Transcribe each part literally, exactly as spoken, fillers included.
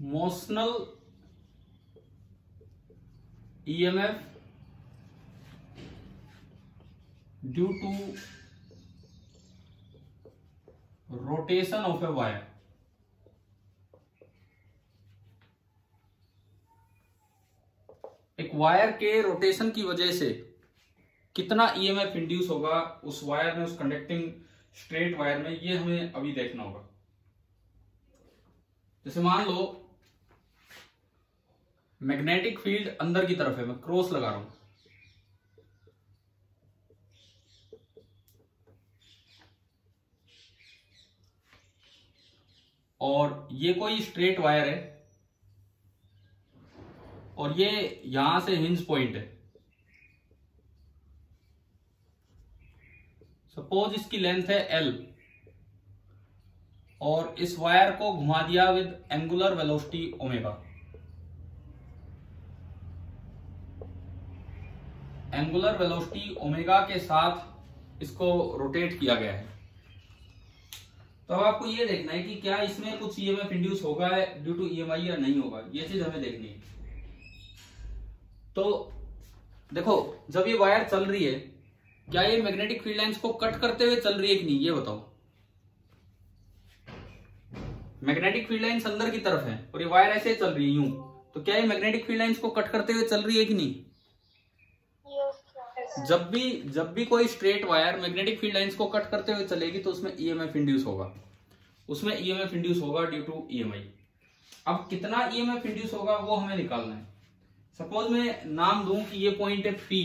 Motional EMF due to rotation of a wire. एक wire के rotation की वजह से कितना ईएमएफ इंड्यूस होगा उस वायर में, उस कंडक्टिंग स्ट्रेट वायर में, ये हमें अभी देखना होगा। जैसे मान लो मैग्नेटिक फील्ड अंदर की तरफ है, मैं क्रॉस लगा रहा हूं, और ये कोई स्ट्रेट वायर है और ये यहां से हिंज पॉइंट है। सपोज इसकी लेंथ है एल और इस वायर को घुमा दिया with angular velocity omega. Angular velocity omega के साथ इसको रोटेट किया गया है। तो अब आपको ये देखना है कि क्या इसमें कुछ ईएमएफ इंड्यूस होगा ड्यू टू ईएमआई या नहीं होगा, ये चीज हमें देखनी है। तो देखो, जब ये वायर चल रही है, क्या ये मैग्नेटिक फील्ड लाइंस को कट करते हुए चल रही है कि नहीं, ये बताओ। मैग्नेटिक फील्ड लाइंस अंदर की तरफ है और ये वायर ऐसे चल रही है यूं, तो क्या ये मैग्नेटिक फील्ड लाइंस को कट करते हुए चल रही है कि नहीं? जब भी जब भी कोई straight wire magnetic field lines को कट करते हुए चलेगी तो उसमें ईएमएफ इंड्यूस होगा, उसमें ईएमएफ इंड्यूस होगा ड्यू टू ईएमआई। अब कितना ईएमएफ इंड्यूस होगा वो हमें निकालना है। सपोज मैं नाम दूं कि ये पॉइंट है पी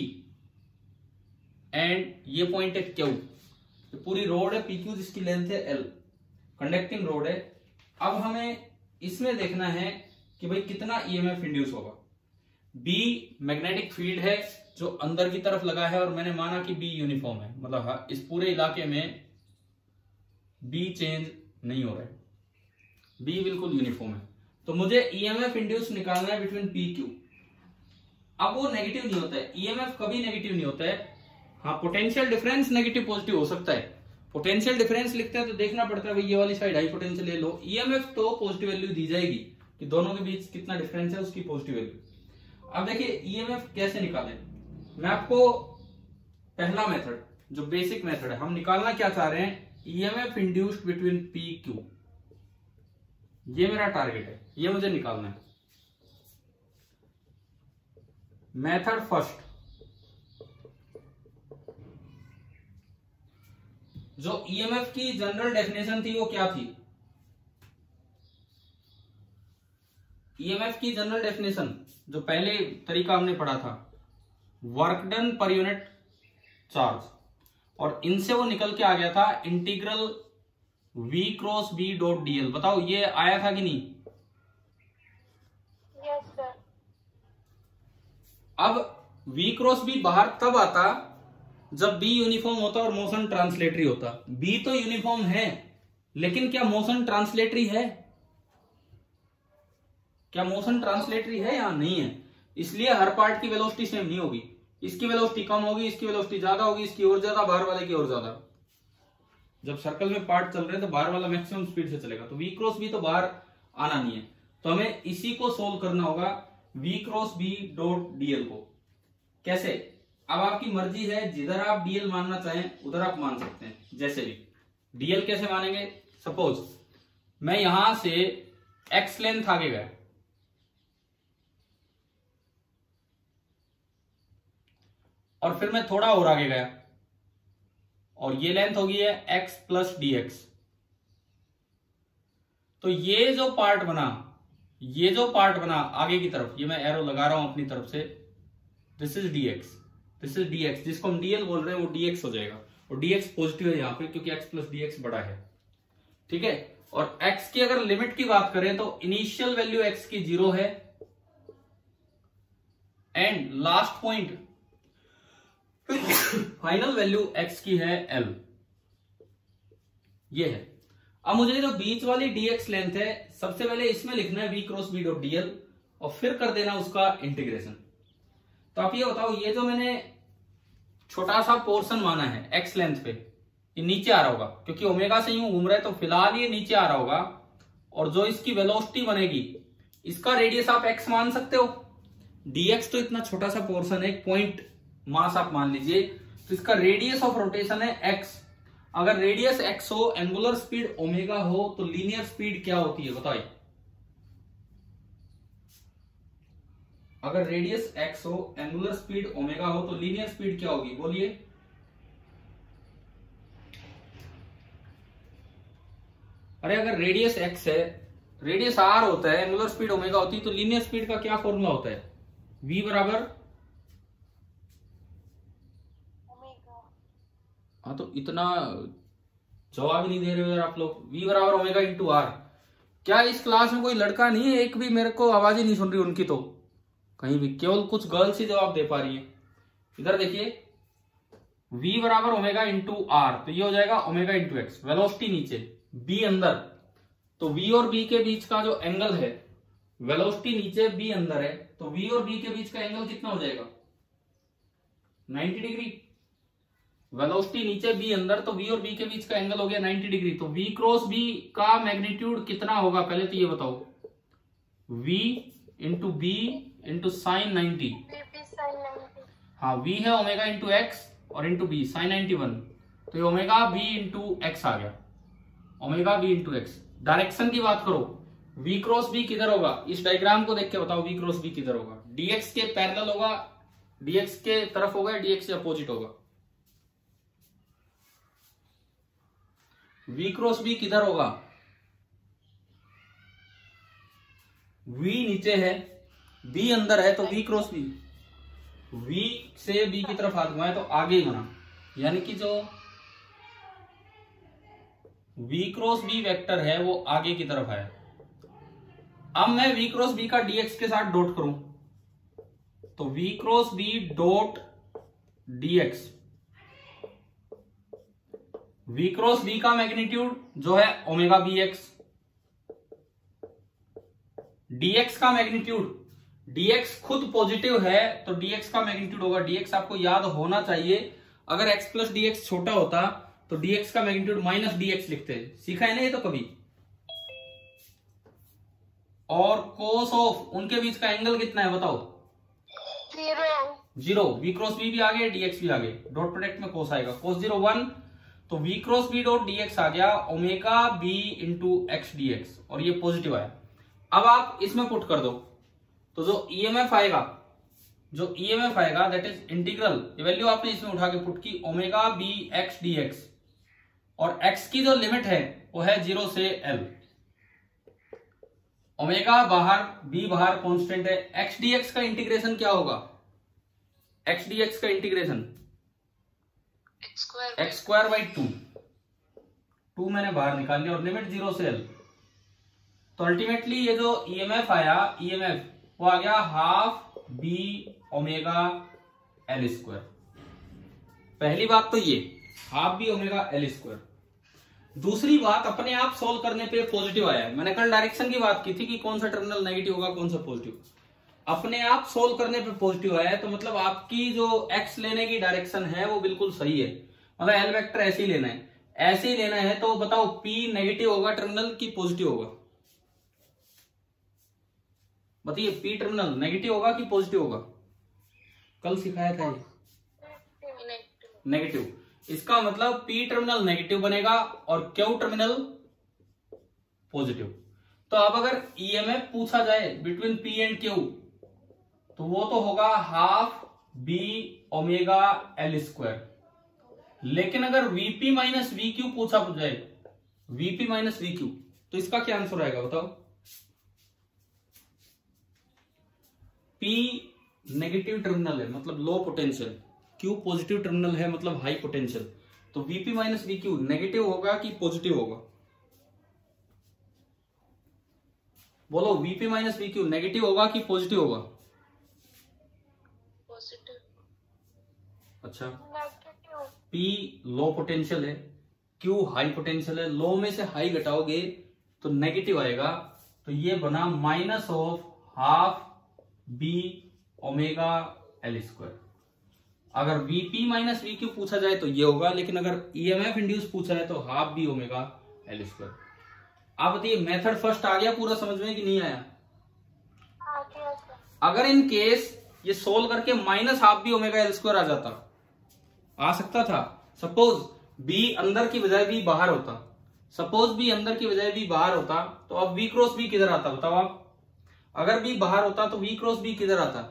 एंड ये पॉइंट है क्यू। तो पूरी रोड है पी क्यू जिसकी लेंथ है एल, कंडक्टिंग रोड है। अब हमें इसमें देखना है कि भाई कितना ईएमएफ इंड्यूस होगा। बी मैग्नेटिक फील्ड है जो अंदर की तरफ लगा है और मैंने माना कि बी यूनिफॉर्म है, मतलब इस पूरे इलाके में बी चेंज नहीं हो रहा है, बी बिल्कुल यूनिफॉर्म है। तो मुझे ईएमएफ इंड्यूस निकालना है बिटवीन पी क्यू। अब वो नेगेटिव नहीं होता है, ईएमएफ कभी नेगेटिव नहीं होता है। हाँ, पोटेंशियल डिफरेंस नेगेटिव पॉजिटिव हो सकता है। पोटेंशियल डिफरेंस लिखते हैं तो देखना पड़ता है भाई ये वाली साइड हाई पोटेंशियल ले लो। ईएमएफ तो पॉजिटिव वैल्यू दी जाएगी कि दोनों के बीच कितना डिफरेंस है उसकी पॉजिटिव वैल्यू। अब देखिए ईएमएफ कैसे निकालें। मैं आपको पहला मेथड जो बेसिक मेथड है, हम निकालना क्या चाह रहे हैं, EMF induced between P Q. ये मेरा टारगेट है, ये मुझे निकालना है। मेथड फर्स्ट, जो ईएमएफ की जनरल डेफिनेशन थी वो क्या थी? ईएमएफ की जनरल डेफिनेशन जो पहले तरीका हमने पढ़ा था, work done per unit charge, और इनसे वो निकल के आ गया था integral V cross B dot DL. बताओ ये आया था कि नहीं? Yes sir. अब वी क्रॉस बी बाहर तब आता जब बी यूनिफॉर्म होता और मोशन ट्रांसलेटरी होता। बी तो यूनिफॉर्म है लेकिन क्या मोशन ट्रांसलेटरी है? क्या मोशन ट्रांसलेटरी है या नहीं है? इसलिए हर पार्ट की वेलोसिटी सेम नहीं होगी। इसकी वेलोसिटी कम होगी, इसकी वेलोसिटी ज्यादा होगी, इसकी और ज्यादा, बाहर वाले की और ज्यादा। जब सर्कल में पार्ट चल रहे हैं तो बाहर वाला मैक्सिमम स्पीड से चलेगा, तो वी क्रॉस बी तो बाहर आना नहीं है। तो हमें इसी को सोल्व करना होगा, V cross B dot DL को। कैसे? अब आपकी मर्जी है, जिधर आप डीएल मानना चाहें उधर आप मान सकते हैं। जैसे भी डीएल कैसे मानेंगे, सपोज मैं यहां से एक्स लेंथ आगे गया और फिर मैं थोड़ा और आगे गया और ये लेंथ होगी है एक्स प्लस डी एक्स। तो ये जो पार्ट बना, ये जो पार्ट बना आगे की तरफ, ये मैं एरो लगा रहा हूं अपनी तरफ से, this is D X, this is D X, जिसको हम डीएल बोल रहे हैं वो डी एक्स हो जाएगा। और डी एक्स पॉजिटिव है यहाँ पे क्योंकि एक्स प्लस डी एक्स बड़ा है, ठीक है। और एक्स की अगर लिमिट की बात करें तो इनिशियल वैल्यू एक्स की जीरो है and last point final value X की है एल, ये है। अब मुझे जो बीच वाली डीएक्स लेंथ है, सबसे पहले इसमें लिखना है V cross B dot DL और फिर कर देना उसका इंटीग्रेशन। तो आप ये बताओ, ये जो मैंने छोटा सा पोर्शन माना है एक्स लेंथ पे, ये नीचे आ रहा होगा क्योंकि ओमेगा से यूं घूम रहा है, तो फिलहाल ये नीचे आ रहा होगा। और जो इसकी वेलोसिटी बनेगी इसका रेडियस आप एक्स मान सकते हो, डीएक्स तो इतना छोटा सा पोर्शन है, एक पॉइंट मास आप मान लीजिए, तो इसका रेडियस ऑफ रोटेशन है एक्स। अगर रेडियस एक्स हो, एंगुलर स्पीड ओमेगा हो, तो लीनियर स्पीड क्या होती है बताइए। अगर रेडियस एक्स हो, एंगुलर स्पीड ओमेगा हो, तो लीनियर स्पीड क्या होगी बोलिए। अरे अगर रेडियस एक्स है, रेडियस आर होता है, एंगुलर स्पीड ओमेगा होती है, तो लीनियर स्पीड का क्या फॉर्मूला होता है, v बराबर, हाँ तो इतना जवाब नहीं दे रहे हो यार आप लोग। v बराबर ओमेगा इंटू आर। क्या इस क्लास में कोई लड़का नहीं है, एक भी मेरे को आवाज ही नहीं सुन रही उनकी, तो कहीं भी केवल कुछ गर्ल्स ही जवाब दे पा रही है। इधर देखिए, v बराबर ओमेगा इंटू आर, तो ये हो जाएगा ओमेगा इंटू एक्स। वेलोसिटी नीचे, b अंदर, तो v और b के बीच का जो एंगल है, वेलोसिटी नीचे b अंदर है, तो v और b के बीच का एंगल कितना हो जाएगा नब्बे डिग्री। वेलोसिटी नीचे b अंदर, तो v और b के बीच का एंगल हो गया नब्बे डिग्री। तो v क्रॉस b का मैग्नीट्यूड कितना होगा पहले तो ये बताओ, v into B into sine ninety. हाँ v है ओमेगा इंटू एक्स और into B sine ninety one, तो ये ओमेगा b इंटू एक्स आ गया, omega b into X. Direction की बात करो, v क्रॉस b किधर होगा, इस डायग्राम को देख के बताओ v क्रॉस b किधर होगा। dx के पैरेलल होगा, dx के तरफ होगा, dx के अपोजिट होगा। v क्रॉस b किधर होगा, v नीचे है, b अंदर है, तो v क्रॉस b, v से b की तरफ हाथ घुमाए तो आगे ही बना, यानी कि जो v क्रॉस b वेक्टर है वो आगे की तरफ है। अब मैं v क्रॉस b का dx के साथ डॉट करूं, तो v cross b dot dx, v cross b का मैग्नीट्यूड जो है ओमेगा बी एक्स, dx का मैग्नीट्यूड, dx खुद पॉजिटिव है तो dx का मैग्नीट्यूड होगा, dx आपको याद होना चाहिए, अगर x प्लस डी एक्स छोटा होता तो dx का मैग्नीट्यूड माइनस डी एक्स लिखते हैं, सीखा है ना ये तो कभी। और कोस ऑफ उनके बीच का एंगल कितना है बताओ, zero. Zero, v cross b भी आ गया, dx भी आ गया, डॉट प्रोडक्ट में कोस आएगा, कोस जीरो वन, तो v cross b dot dx आ गया omega b into X D X, और ये पॉजिटिव आया। अब आप इसमें पुट कर दो, तो जो ईएमएफ आएगा, जो ईएमएफ आएगा दैट इज इंटीग्रल, ये वैल्यू आपने इसमें उठा के पुट की, omega B X D X, और x की जो लिमिट है वो है जीरो से l, ओमेगा बाहर b बाहर कांस्टेंट है, x dx का इंटीग्रेशन क्या होगा, x dx का integration X square by two, two मैंने बाहर निकाल लिया और लिमिट जीरो से l, तो अल्टीमेटली ये जो ईएमएफ आया, ईएमएफ वो आ गया half B omega L square. पहली बात तो ये half B omega L square. दूसरी बात, अपने आप सोल्व करने पे पॉजिटिव आया है। मैंने कल डायरेक्शन की बात की थी कि कौन सा टर्मिनल नेगेटिव होगा कौन सा पॉजिटिव, अपने आप सोल्व करने पे पॉजिटिव आया है, तो मतलब आपकी जो एक्स लेने की डायरेक्शन है वो बिल्कुल सही है, मतलब एल वेक्टर ऐसे ही लेना है, ऐसे ही लेना है। तो बताओ पी नेगेटिव होगा टर्मिनल की पॉजिटिव होगा, बताइए पी टर्मिनल नेगेटिव होगा कि पॉजिटिव होगा, कल सिखाया था ये नेगेटिव। इसका मतलब पी टर्मिनल नेगेटिव बनेगा और क्यू टर्मिनल पॉजिटिव। तो अब अगर ईएमएफ पूछा जाए बिटवीन पी एंड क्यू, तो वो तो होगा half B omega L square. लेकिन अगर वीपी माइनस वी क्यू पूछा जाए, वीपी माइनस वी क्यू, तो इसका क्या आंसर आएगा बताओ। पी नेगेटिव टर्मिनल है मतलब low potential, Q positive terminal है मतलब हाई पोटेंशियल, तो VP minus V Q negative होगा कि पॉजिटिव होगा, बोलो VP minus V Q negative होगा कि पॉजिटिव होगा। पॉजिटिव। अच्छा, पी लो पोटेंशियल है, क्यू हाई पोटेंशियल है, लो में से हाई घटाओगे तो नेगेटिव आएगा, तो ये बना minus of half B omega L square. अगर वीपी माइनस वी क्यू पूछा जाए तो ये होगा, लेकिन अगर ईएमएफ इंड्यूस पूछा है तो half B omega L square. आप बताइए मेथड फर्स्ट आ गया पूरा समझ में कि नहीं आया? अगर इन केस ये सोल्व करके minus half B omega L square आ जाता, आ सकता था। सपोज बी अंदर की बजाय बी बाहर होता, सपोज बी अंदर की बजाय बी बाहर होता, तो अब वी क्रॉस बी किधर आता बताओ आप? अगर बी बाहर होता तो वी क्रॉस बी किधर आता?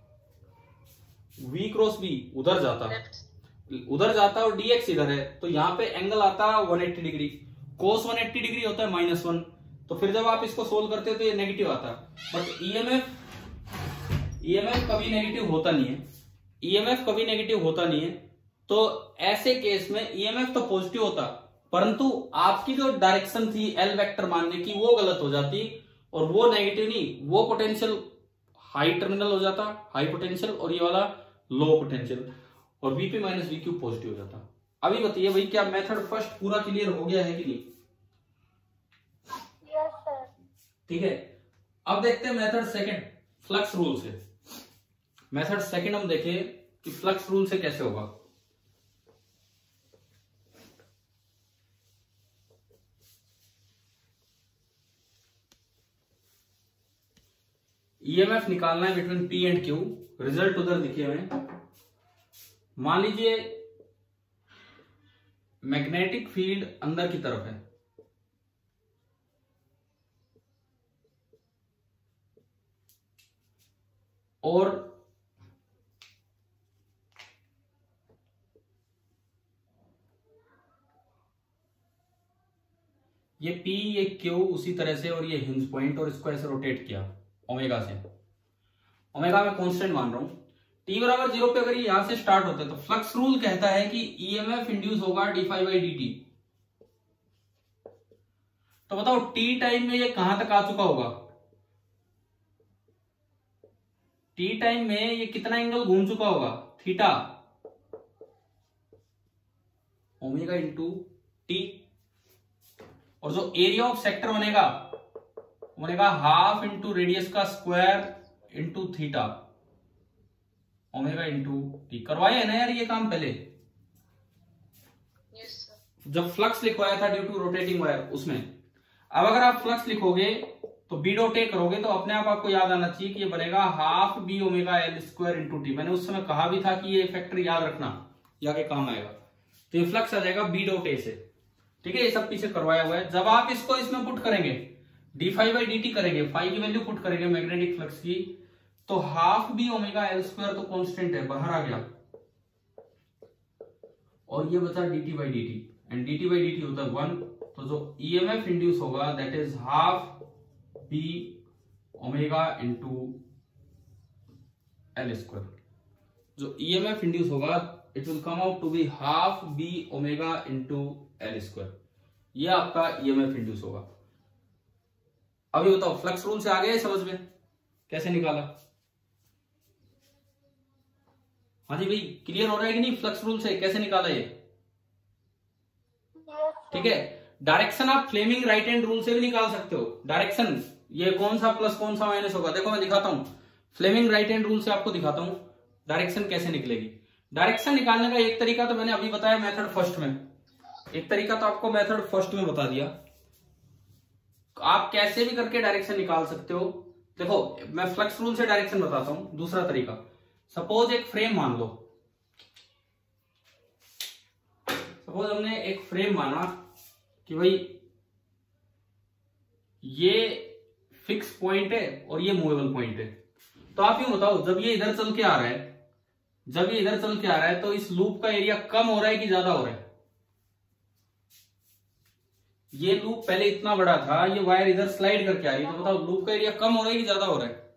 वी क्रॉस बी उधर जाता, उधर जाता और डीएक्स इधर है, तो यहाँ पे एंगल आता एक सौ अस्सी डिग्री, कोस एक सौ अस्सी डिग्री होता है माइनस वन। तो फिर जब आप इसको सोल्व करते हो तो ये नेगेटिव आता है। बट ईएमएफ ईएमएफ कभी नेगेटिव होता नहीं है, ईएमएफ कभी नेगेटिव होता नहीं है। तो ऐसे केस में ईएमएफ तो पॉजिटिव होता, परंतु आपकी जो डायरेक्शन थी एल वेक्टर मानने की वो गलत हो जाती, और वो नेगेटिव नहीं, वो पोटेंशियल हाई टर्मिनल हो जाता, हाई पोटेंशियल, और ये वाला लो पोटेंशियल, और VP minus V Q positive हो जाता। अभी बताइए भाई, क्या मेथड फर्स्ट पूरा क्लियर हो गया है कि नहीं? Yes sir. ठीक है, अब देखते हैं मेथड सेकंड, फ्लक्स रूल से। मेथड सेकंड हम देखें कि फ्लक्स रूल से कैसे होगा। ईएमएफ निकालना है between P and Q, result उधर दिखे हुए। मान लीजिए मैग्नेटिक फील्ड अंदर की तरफ है, और ये P ये Q उसी तरह से, और ये हिंज पॉइंट, और इसको ऐसे रोटेट किया ओमेगा से। ओमेगा में कांस्टेंट मान रहा हूं। टी बराबर जीरो पे अगर ये यहां से स्टार्ट होता है तो फ्लक्स रूल कहता है कि ईएमएफ इंड्यूस होगा D phi by D T. तो बताओ टी टाइम में ये कहां तक आ चुका होगा? टी टाइम में ये कितना एंगल घूम चुका होगा? Theta, omega into T. और जो एरिया ऑफ सेक्टर बनेगा बनेगा हाफ इंटू रेडियस का square into theta, omega into T. करवाया है ना यार ये काम पहले? Yes sir. जब फ्लक्स लिखवाया था ड्यू टू रोटेटिंग वायर उसमें। अब अगर आप फ्लक्स लिखोगे तो बी डॉट ए करोगे तो अपने आप आपको याद आना चाहिए कि ये बनेगा half B omega L square into T. मैंने उस समय कहा भी था कि ये फैक्टर याद रखना, ये आगे काम आएगा। तो ये फ्लक्स आ जाएगा बी डॉट ए से। ठीक है, ये सब पीछे करवाया हुआ है। जब आप इसको इसमें पुट करेंगे, D phi by D T करेंगे, फाइव की वैल्यू पुट करेंगे मैग्नेटिक फ्लक्स की, तो half B omega L square तो कांस्टेंट है, बाहर आ गया, और ये बचा D T by D T, and D T by D T होता है वन। तो जो ईएमएफ इंड्यूस होगा that is half B omega into L square. जो ईएमएफ इंड्यूस होगा it will come out to be half B omega into L square. ये आपका EMF induce होगा। अभी बताओ फ्लक्स रूल से आ गया समझ में कैसे निकाला? हाँ जी भाई, क्लियर हो रहा है कि नहीं? फ्लक्स रूल से कैसे निकाला ये? ठीक है, डायरेक्शन आप फ्लेमिंग राइट हैंड रूल से भी निकाल सकते हो। डायरेक्शन ये कौन सा प्लस कौन सा माइनस होगा, देखो मैं दिखाता हूं। फ्लेमिंग राइट हैंड रूल से आपको दिखाता हूं डायरेक्शन कैसे निकलेगी। डायरेक्शन निकालने का एक तरीका तो मैंने अभी बताया मेथड फर्स्ट में, एक तरीका तो आपको मेथड फर्स्ट में बता दिया। आप कैसे भी करके डायरेक्शन निकाल सकते हो। देखो मैं फ्लक्स रूल से डायरेक्शन बताता हूं। दूसरा तरीका, सपोज एक फ्रेम मान लो, सपोज हमने एक फ्रेम माना कि भाई ये फिक्स पॉइंट है और ये मूवेबल पॉइंट है। तो आप यूं बताओ, जब ये इधर चल के आ रहा है, जब ये इधर चल के आ रहा है तो इस लूप का एरिया कम हो रहा है कि ज्यादा हो रहा है? ये लूप पहले इतना बड़ा था, ये वायर इधर स्लाइड करके आ रही है, तो बताओ लूप का एरिया कम हो रहा है कि ज्यादा हो रहा है?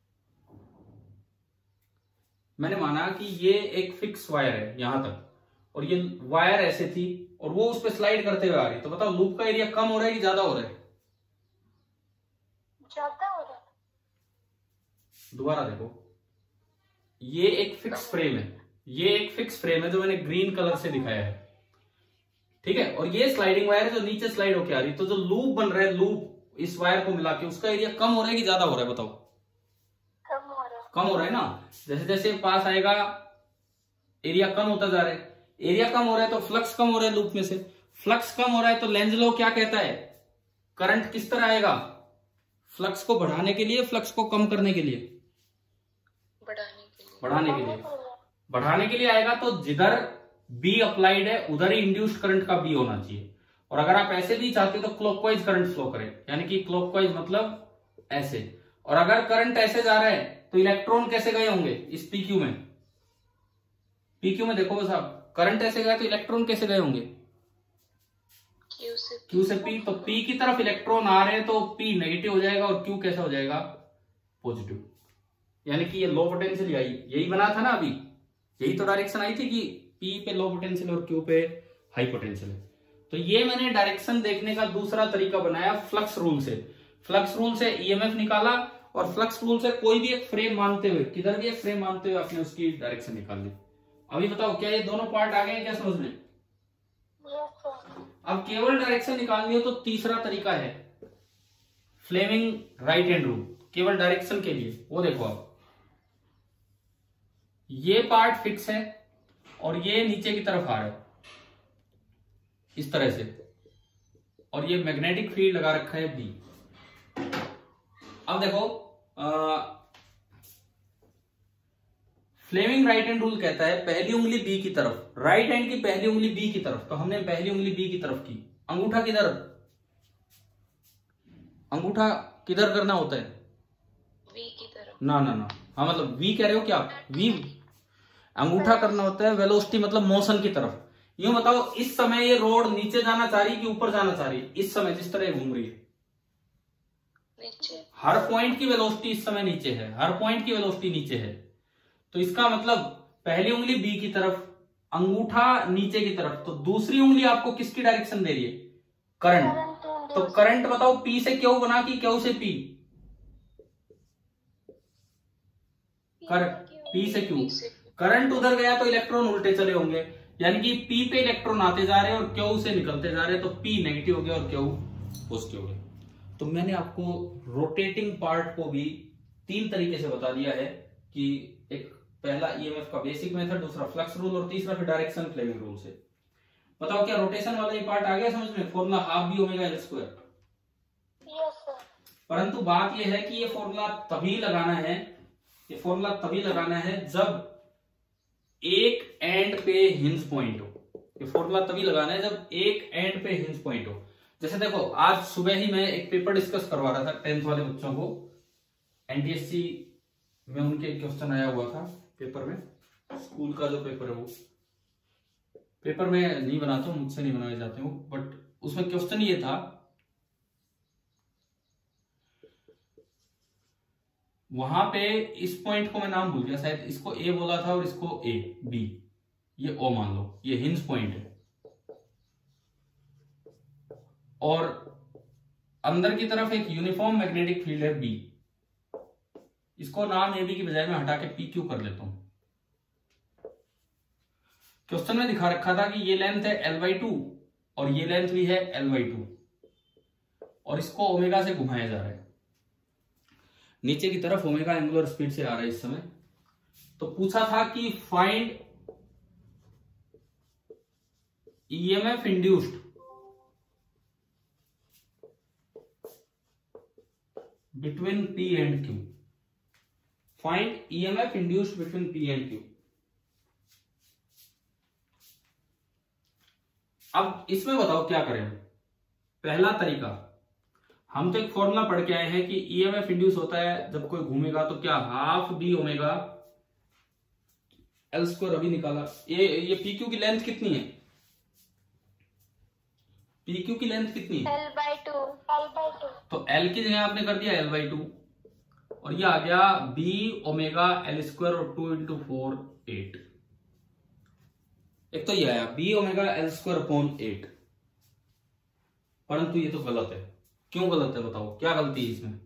मैंने माना कि ये एक फिक्स वायर है यहां तक, और ये वायर ऐसे थी और वो उस पर स्लाइड करते हुए आ रही, तो बताओ लूप का एरिया कम हो रहा है कि ज्यादा हो रहा है? ज्यादा हो रहा है। दोबारा देखो, ये एक फिक्स फ्रेम है, ये एक फिक्स फ्रेम है जो मैंने ग्रीन कलर से दिखाया है, ठीक है, और ये स्लाइडिंग वायर है जो नीचे स्लाइड होके आ रही है। तो जो लूप बन रहा है, लूप इस वायर को मिला के, उसका एरिया कम हो रहा है कि ज्यादा हो रहा है? बताओ। कम हो रहा है। कम हो रहा है ना। जैसे जैसे पास आएगा एरिया कम होता जा रहा है, एरिया कम हो रहा है तो फ्लक्स कम हो रहा है लूप में से, फ्लक्स कम हो रहा है तो लेंज लॉ क्या कहता है? करंट किस तरह आएगा? फ्लक्स को बढ़ाने के लिए, फ्लक्स को कम करने के लिए? बढ़ाने के लिए। बढ़ाने के लिए बढ़ाने के लिए आएगा तो जिधर बी अप्लाइड है उधर ही इंड्यूस्ड करंट का बी होना चाहिए। और अगर आप ऐसे भी चाहते हो तो क्लॉकवाइज करंट फ्लो करें, यानी कि क्लॉकवाइज मतलब ऐसे। और अगर करंट ऐसे जा रहा है तो इलेक्ट्रॉन कैसे गए होंगे इस पीक्यू में? पीक्यू में देखो बस आप, करंट ऐसे गया तो इलेक्ट्रॉन कैसे गए होंगे? क्यू से क्यू से पी। तो पी की तरफ इलेक्ट्रॉन आ रहे हैं तो पी नेगेटिव हो जाएगा और क्यू कैसा हो जाएगा? पॉजिटिव। यानी कि ये लो पोटेंशियल आई, यही बना था ना अभी, यही तो डायरेक्शन आई थी कि पी पे लो पोटेंशियल और क्यू पे हाई पोटेंशियल है। तो ये मैंने डायरेक्शन देखने का दूसरा तरीका बनाया फ्लक्स रूल से। फ्लक्स रूल से ईएमएफ निकाला और फ्लक्स रूल से कोई भी एक फ्रेम मानते हुए, किधर भी एक फ्रेम मानते हुए आपने उसकी डायरेक्शन निकाल ली। अभी बताओ क्या ये दोनों पार्ट आ गए क्या समझ में? Yes sir. अब केवल डायरेक्शन निकालनी हो तो तीसरा तरीका है फ्लेमिंग राइट हैंड रूल, केवल डायरेक्शन के लिए। वो देखो आप, ये पार्ट फिक्स है और ये नीचे की तरफ आ रहा है इस तरह से, और ये मैग्नेटिक फील्ड लगा रखा है बी। अब देखो फ्लेमिंग राइट हैंड रूल कहता है पहली उंगली बी की तरफ, राइट हैंड की पहली उंगली बी की तरफ। तो हमने पहली उंगली बी की तरफ की, अंगूठा किधर? अंगूठा किधर करना होता है? वी की तरफ। ना ना ना, हाँ मतलब वी कह रहे हो क्या आप? वी अंगूठा करना होता है वेलोसिटी मतलब मोशन की तरफ। यूं बताओ इस समय ये रोड नीचे जाना चाह रही है कि ऊपर जाना चाह रही है? इस समय जिस तरह घूम रही है नीचे। हर पॉइंट की वेलोसिटी इस समय नीचे है, हर पॉइंट की वेलोसिटी नीचे है। तो इसका मतलब पहली उंगली बी की तरफ, अंगूठा नीचे की तरफ। तो दूसरी उंगली आपको किसकी डायरेक्शन दे रही है? करंट। तो करंट बताओ पी से क्यू बना कि क्यू से पी? करंट पी से क्यू। करंट उधर गया तो इलेक्ट्रॉन उल्टे चले होंगे, यानी कि पी पे इलेक्ट्रॉन आते जा रहे हैं और क्यू से निकलते जा रहे हैं। तो पी नेगेटिव हो गया और क्यू पॉजिटिव हो गया। तो मैंने आपको रोटेटिंग पार्ट को भी तीन तरीके से बता दिया है कि एक पहला ईएमएफ का बेसिक मेथड, दूसरा फ्लक्स रूल और तीसरा फिर डायरेक्शन फ्लेमिंग रूल से। बताओ क्या रोटेशन वाला ये पार्ट आ गया समझ में? Formula half B omega L square. Yes sir. परंतु बात यह है कि ये फॉर्मूला तभी लगाना है, ये फॉर्मूला तभी लगाना है जब एक एंड पे हिंज पॉइंट हो। ये फॉर्मूला तभी लगाना है जब एक एंड पे हिंज पॉइंट हो। जैसे देखो आज सुबह ही मैं एक पेपर डिस्कस करवा रहा था टेंथ वाले बच्चों को, एनटीएससी में उनके क्वेश्चन आया हुआ था पेपर में, स्कूल का जो पेपर है वो पेपर में नहीं बनाता हूं, मुझसे नहीं बनाए जाते हो, बट उसमें क्वेश्चन ये था, वहां पे इस पॉइंट को मैं नाम भूल गया, शायद इसको ए बोला था और इसको ए बी, ये ओ मान लो, ये हिंज पॉइंट है। और अंदर की तरफ एक यूनिफॉर्म मैग्नेटिक फील्ड है बी, इसको नाम ए बी की बजाय मैं हटा के पी क्यू कर लेता हूं। क्वेश्चन में दिखा रखा था कि ये लेंथ है एल बाई टू और ये लेंथ भी है एल बाई टू और इसको ओमेगा से घुमाया जा रहा है, नीचे की तरफ ओमेगा एंगुलर स्पीड से आ रहा है इस समय। तो पूछा था कि find EMF induced between P and Q, find EMF induced between P and Q। अब इसमें बताओ क्या करें। पहला तरीका, हम तो एक फॉर्मूला पढ़ के आए हैं कि ईएमएफ इंड्यूस होता है जब कोई घूमेगा तो क्या half B omega L square, अभी निकाला। ये ये पी क्यू की लेंथ कितनी है? पी क्यू की लेंथ कितनी है? L by two. L by two. तो एल की जगह आपने कर दिया एल बाई टू और ये आ गया बी ओमेगा एल स्क्वायर और टू इंटू फोर एट। एक तो ये आया B omega L square upon eight, परंतु ये तो गलत है। क्यों गलत है बताओ, क्या गलती है इसमें?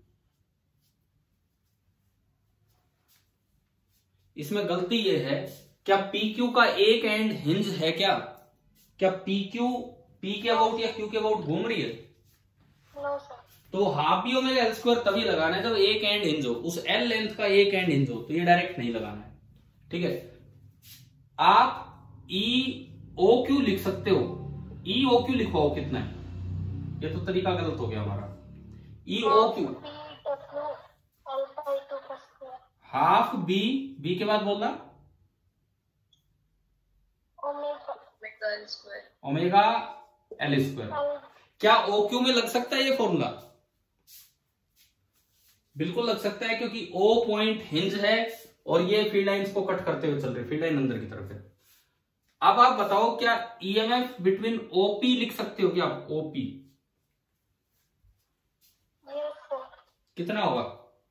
इसमें गलती ये है, क्या पी क्यू का एक एंड हिंज है क्या? क्या पी क्यू पी के अबाउट या क्यू के अबाउट घूम रही है? No sir. तो half B omega L square तभी लगाना है जब एक एंड हिंज हो, उस एल लेंथ का एक एंड हिंज हो, तो ये डायरेक्ट नहीं लगाना है। ठीक है, आप ई ओ क्यू लिख सकते हो, ई ओ क्यू लिखवाओ कितना है, ये तो तरीका गलत हो गया हमारा। E O Q half B, B के बाद बोलना omega omega L square omega L square. क्या ओ क्यू में लग सकता है ये फॉर्मूला? बिल्कुल लग सकता है, क्योंकि ओ पॉइंट हिंज है और ये फील्ड लाइंस को कट करते हुए चल रहे, फील्ड लाइन अंदर की तरफ है। अब आप बताओ क्या ईएमएफ बिटवीन ओपी लिख सकते हो क्या आप? ओपी यस सर कितना होगा?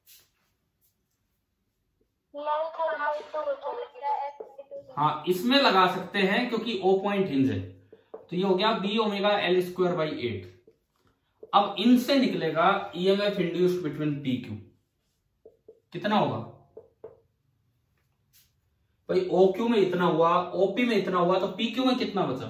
लेंथ और हाइट तो हो जाएगा। हाँ, इसमें लगा सकते हैं क्योंकि ओ पॉइंट हिंज है, तो ये हो गया B omega L square by eight. अब इनसे निकलेगा EMF induced between P Q, कितना होगा भाई? ओ क्यू में इतना हुआ, ओपी में इतना हुआ, तो पी क्यू में कितना बचा?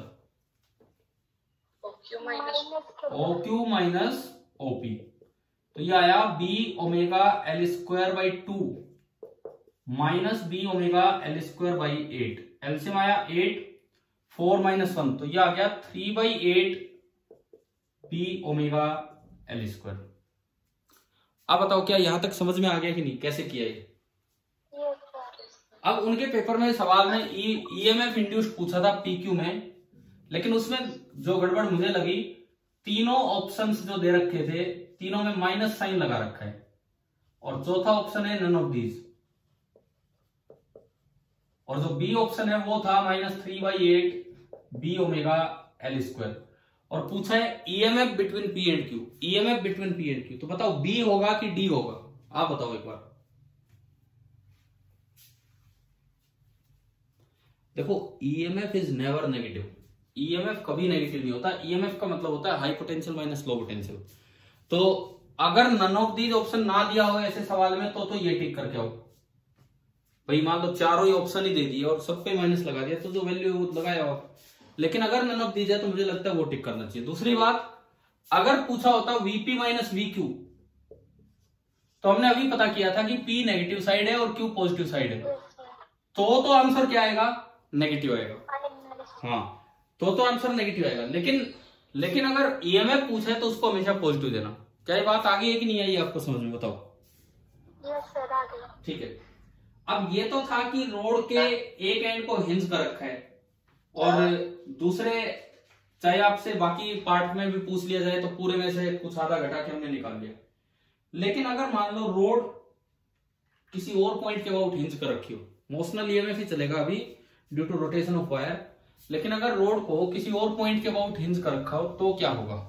O Q minus O Q minus OP, तो ये आया B omega L square by two minus B omega L square by eight. LCM आया एट, फोर माइनस वन, तो ये आ गया three by eight B omega L square. अब बताओ क्या यहां तक समझ में आ गया कि नहीं, कैसे किया ये? यस सर अब उनके पेपर में सवाल में ईएमएफ इंड्यूस्ड पूछा था पीक्यू में, लेकिन उसमें जो गड़बड़ मुझे लगी, तीनों ऑप्शंस जो दे रखे थे तीनों में माइनस साइन लगा रखा है, और चौथा ऑप्शन है नन ऑफ दीज, और जो बी ऑप्शन है वो था minus three by eight B omega L square. और पूछा है EMF between P and Q, EMF between P and Q, तो बताओ बी होगा कि डी होगा? आप बताओ एक बार। देखो EMF is never negative, EMF कभी नेगेटिव नहीं होता। ईएमएफ का मतलब होता है high potential minus low potential. तो अगर नन ऑफ दीज ऑप्शन ना दिया हो ऐसे सवाल में तो तो ये टिक करके आओ भाई। मान लो चारों ही ऑप्शन ही दे दिए और सब पे माइनस लगा दिया, तो जो वैल्यू लगाया हो। लेकिन अगर नन ऑफ दीज है तो मुझे लगता है वो टिक करना चाहिए। दूसरी बात, अगर पूछा होता वीपी माइनस वी क्यू, तो हमने अभी पता किया था कि पी नेगेटिव साइड है और क्यू पॉजिटिव साइड है, तो तो आंसर क्या आएगा? नेगेटिव आएगा। हाँ, तो तो आंसर नेगेटिव आएगा। लेकिन लेकिन अगर ईएमएफ पूछा है तो उसको हमेशा पॉजिटिव देना। क्या ये बात आ गई है कि नहीं आई आपको समझ में? बताओ। यस सर आ गया। ठीक है। अब ये तो था कि रोड के एक एंड को हिंज कर रखा है, और दूसरे चाहे आपसे बाकी पार्ट में भी पूछ लिया जाए तो पूरे में से कुछ आधा घटा के हमने निकाल लिया। लेकिन अगर मान लो रोड किसी और पॉइंट के अबाउट हिंज कर रखी हो, मोशनल ईएमएफ ही चलेगा अभी due to rotation of wire, लेकिन अगर रोड को किसी और पॉइंट के अबाउट हिंज कर रखा हो तो क्या होगा?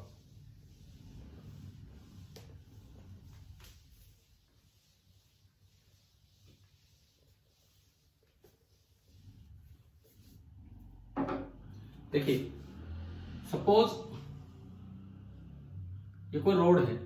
देखिए, सपोज ये कोई रोड है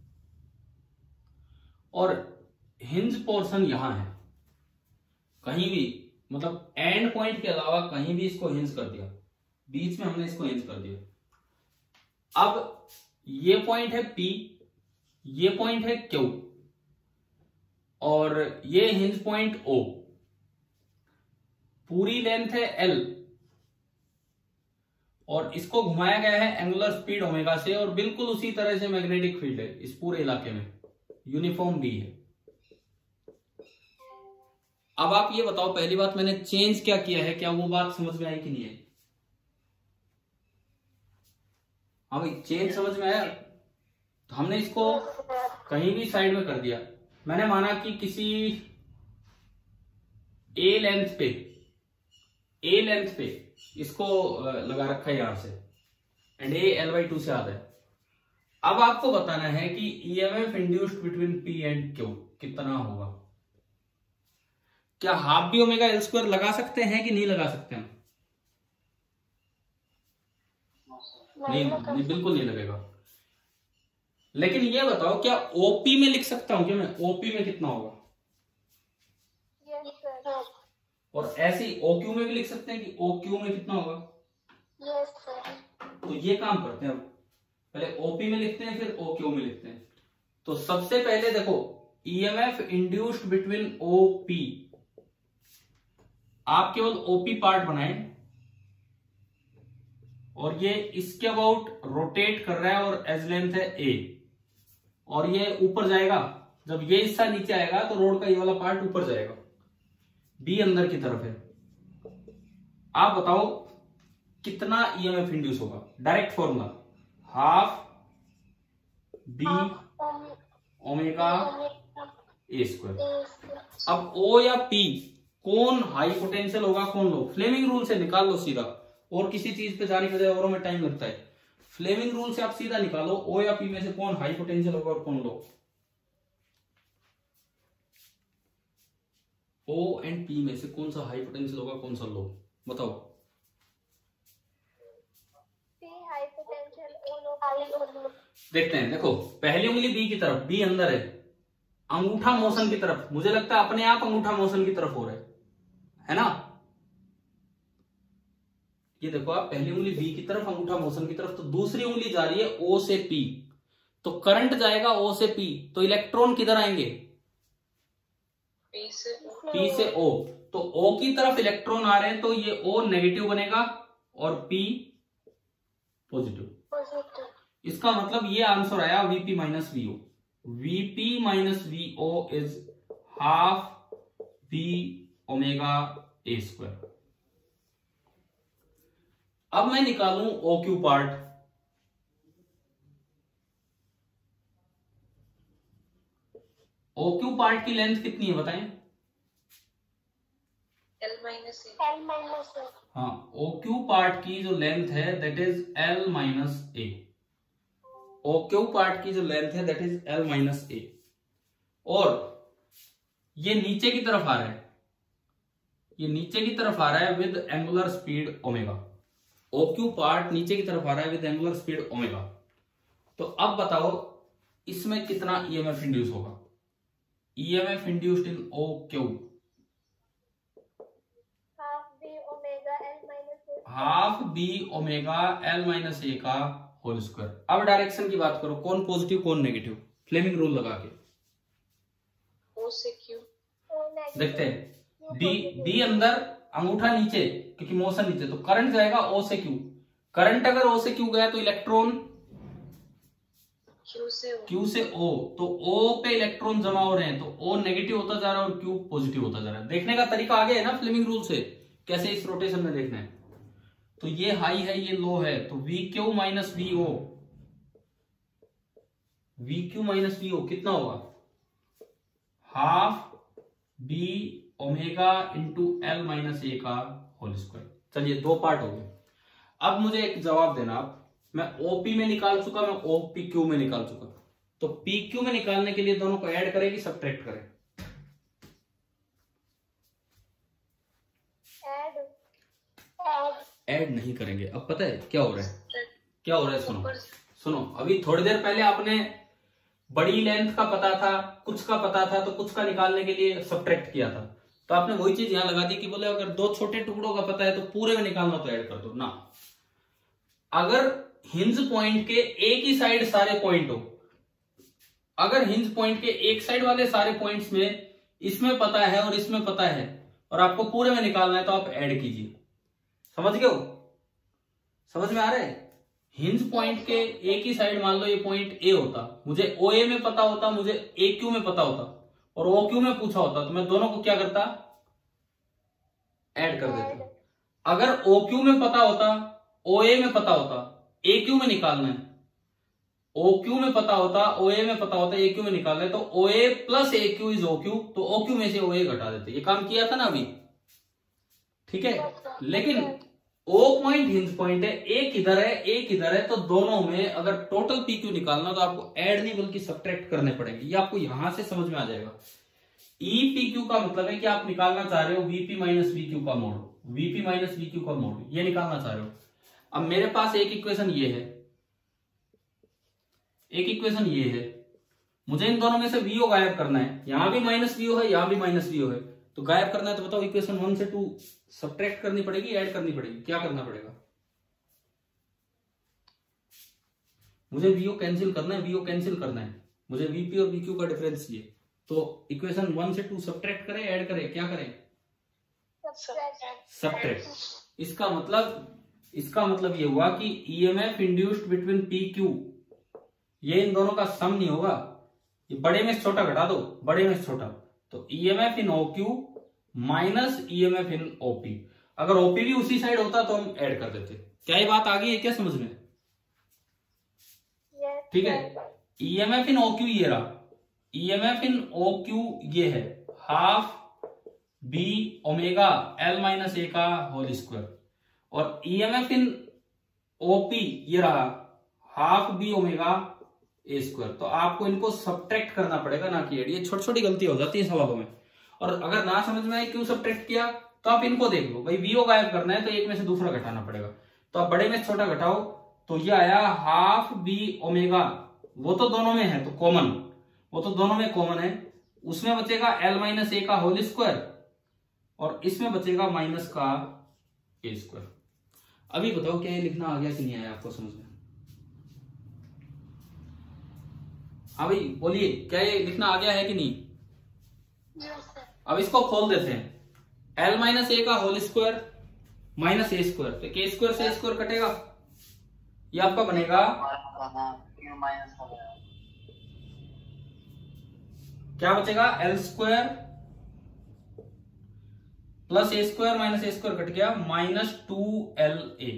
और हिंज पोर्शन यहां है, कहीं भी मतलब एंड पॉइंट के अलावा कहीं भी इसको हिंज कर दिया, बीच में हमने इसको हिंज कर दिया। अब ये पॉइंट है P, ये पॉइंट है Q, और ये हिंज पॉइंट O, पूरी लेंथ है L, और इसको घुमाया गया है एंगुलर स्पीड ओमेगा से, और बिल्कुल उसी तरह से मैग्नेटिक फील्ड है इस पूरे इलाके में, यूनिफॉर्म B है। अब आप ये बताओ, पहली बात मैंने चेंज क्या किया है, क्या वो बात समझ में आई कि नहीं आई? हाँ भाई, चेंज समझ में आया। तो हमने इसको कहीं भी साइड में कर दिया। मैंने माना कि किसी ए लेंथ पे ए लेंथ पे इसको लगा रखा है यहां से, and A L by two से आता है। अब आपको बताना है कि EMF induced between P and Q कितना होगा। क्या half B omega L square लगा सकते हैं कि नहीं लगा सकते हैं? नहीं, नहीं, बिल्कुल नहीं लगेगा। लेकिन ये बताओ, क्या ओपी में लिख सकता हूं क्या मैं? ओपी में कितना होगा? Yes sir. और ऐसे ही ओक्यू में भी लिख सकते हैं कि ओक्यू में कितना होगा? Yes sir. तो ये काम करते हैं, अब पहले ओपी में लिखते हैं फिर ओक्यू में लिखते हैं। तो सबसे पहले देखो, ईएमएफ इंड्यूस्ड बिटवीन ओपी, आप केवल ओपी पार्ट बनाए, और ये इसके अबाउट रोटेट कर रहा है और एज लेंथ है ए, और ये ऊपर जाएगा जब ये हिस्सा नीचे आएगा तो रोड का ये वाला पार्ट ऊपर जाएगा, बी अंदर की तरफ है। आप बताओ कितना ईएमएफ इंड्यूस होगा? Direct formula, half B omega A square. अब ओ या पी कौन हाई पोटेंशियल होगा कौन लो? फ्लेमिंग रूल से निकाल लो सीधा, और किसी चीज पे जाने के बजाय औरों में टाइम लगता है। फ्लेमिंग रूल से आप सीधा निकालो ओ या पी में से कौन हाई पोटेंशियल होगा और कौन लो। ओ एंड पी में से कौन सा हाई पोटेंशियल होगा कौन सा लो? बताओ। देखते हैं, देखो पहली उंगली बी की तरफ, बी अंदर है, अंगूठा मोशन की तरफ, मुझे लगता है अपने आप अंगूठा मोशन की तरफ हो रहा है, है ना? ये देखो आप, पहली उंगली बी की तरफ, अंगूठा मोशन की तरफ, तो दूसरी उंगली जा रही है ओ से पी, तो करंट जाएगा ओ से पी, तो इलेक्ट्रॉन किधर आएंगे? पी से पी से ओ। तो ओ की तरफ इलेक्ट्रॉन आ रहे हैं तो ये ओ नेगेटिव बनेगा और पी पॉजिटिव। इसका मतलब ये आंसर आया VP minus VO. VP minus VO is half V omega A square. अब मैं निकालूं O Q part. O Q part की लेंथ कितनी है बताएं? L minus A. L minus A. हाँ, ओ क्यू पार्ट की जो लेंथ है that is L minus A. O Q part की जो लेंथ है that is L minus A, और ये नीचे की तरफ आ रहा है, ये नीचे की तरफ आ रहा है with angular speed omega. O Q part नीचे की तरफ आ रहा है विद एंगुलर स्पीड ओमेगा। तो अब बताओ इसमें कितना ईएमएफ इंड्यूस होगा? EMF induced in O Q half B omega L minus A. Half B omega L minus A का होल स्क्वायर। अब डायरेक्शन की बात करो, कौन पॉजिटिव कौन नेगेटिव? फ्लेमिंग रूल लगा के ओ से क्यू। देखते हैं। डी डी अंदर, अंगूठा नीचे, क्योंकि मोशन नीचे, तो करंट जाएगा ओ से क्यू। करंट अगर ओ से क्यू गया तो इलेक्ट्रॉन क्यू से ओ। क्यू से ओ, तो ओ पे इलेक्ट्रॉन जमा हो रहे हैं, तो ओ नेगेटिव होता जा रहा है और क्यू पॉजिटिव होता जा रहा है। देखने का तरीका आ गया है ना फ्लेमिंग रूल से, कैसे इस रोटेशन में देखना है। तो ये हाई है ये लो है, तो V Q minus V O, V Q minus V O कितना होगा? Half B omega into L minus A का होल स्क्वायर। चलिए दो पार्ट हो गए। अब मुझे एक जवाब देना आप। मैं ओपी में निकाल चुका, मैं ओपी क्यू में निकाल चुका, तो पी क्यू में निकालने के लिए दोनों को ऐड करें कि सब्ट्रैक्ट करें? ऐड ऐड नहीं करेंगे। अब पता है क्या हो रहा है? क्या हो रहा है सुनो सुनो अभी थोड़ी देर पहले आपने बड़ी लेंथ का पता था, कुछ का पता था, तो कुछ का निकालने के लिए सब्ट्रैक्ट किया था। तो आपने वही चीज यहां लगा दी कि बोले अगर दो छोटे टुकड़ों का पता है तो पूरे में निकालना तो ऐड कर दो ना। अगर हिंज पॉइंट के एक ही साइड सारे पॉइंट हो, अगर हिंज पॉइंट के एक साइड वाले सारे पॉइंट्स में इसमें पता है और इसमें पता है और आपको पूरे में निकालना है, तो आप ऐड कीजिए। समझ गए हो? समझ में आ रहा है? हिंज पॉइंट के एक ही साइड, मान लो ये पॉइंट ए होता, मुझे ओ ए में पता होता, मुझे ए क्यू में पता होता और ओ क्यू में पूछा होता, तो मैं दोनों को क्या करता? ऐड कर देता। अगर ओ क्यू में पता होता, ओ ए में पता होता, ए क्यू में निकालना है, ओ क्यू में पता होता, ओ ए में पता होता, ए क्यू में निकालना है, तो O A plus A Q is O Q, तो ओ क्यू में से ओ ए घटा देते। ये काम किया था ना अभी, ठीक है? लेकिन ओ पॉइंट हिंज पॉइंट है, एक इधर है एक इधर है, तो दोनों में अगर टोटल पी क्यू निकालना तो आपको ऐड नहीं बल्कि सब्ट्रैक्ट करने पड़ेंगे। ये आपको यहां से समझ में आ जाएगा। ई पी क्यू का मतलब है कि आप निकालना चाह रहे हो वीपी माइनस वी क्यू का mod, VP minus V Q का मोड, ये निकालना चाह रहे हो। अब मेरे पास एक इक्वेशन ये है, एक इक्वेशन ये है, मुझे इन दोनों में से वीओ गायब करना है। यहां भी माइनस वीओ है, यहां भी माइनस वीओ है, तो गायब करना है। तो बताओ इक्वेशन वन से टू सब्ट्रैक्ट करनी पड़ेगी, ऐड करनी पड़ेगी? क्या करना पड़ेगा? मुझे वीओ कैंसिल करना है, वीओ कैंसिल करना है, मुझे वीपी और वीक्यू का डिफरेंस चाहिए। तो इक्वेशन वन से टू सब्ट्रैक्ट करें, ऐड करें, क्या करें? सब्ट्रैक्ट। इसका मतलब इसका मतलब ये हुआ कि EMF induced between P Q, ये इन दोनों का सम नहीं होगा, ये बड़े में से छोटा घटा दो, बड़े में से छोटा, तो EMF in OQ minus EMF in OP. अगर ओपी भी उसी साइड होता तो हम ऐड कर देते। क्या ये बात आ गई है क्या समझ में? ठीक है। ईएमएफ इन ओक्यू ये रहा, ईएमएफ इन ओक्यू ये है half B omega L minus A का होल स्क्वायर, और ईएमएफ इन ओपी ये रहा half B omega A square. तो आपको इनको सब्ट्रैक्ट करना पड़ेगा ना कि एड। ये छोटी छोटी गलती हो जाती है सवालों में, और अगर ना समझ में आए क्यों सब्ट्रैक्ट किया तो आप इनको देख लो। भाई वीओ गायब करना है तो एक में से दूसरा घटाना पड़ेगा, तो आप बड़े में से छोटा घटाओ, तो ये आया हाफ बी ओमेगा, वो तो दोनों में है तो कॉमन, वो तो दोनों में कॉमन है, उसमें बचेगा एल माइनस ए का होल स्क्वायर और इसमें बचेगा माइनस का ए स्क्वायर। अभी बताओ क्या ये लिखना आ गया कि नहीं आया आपको समझ में? हाँ भाई बोलिए, क्या ये लिखना आ गया है कि नहीं? अब इसको खोल देते हैं, एल माइनस ए का whole square minus A square, तो के स्क्वायर से ए स्क्वायर कटेगा, ये आपका बनेगा क्या बचेगा, L square plus A square minus A square cut गया, minus two L A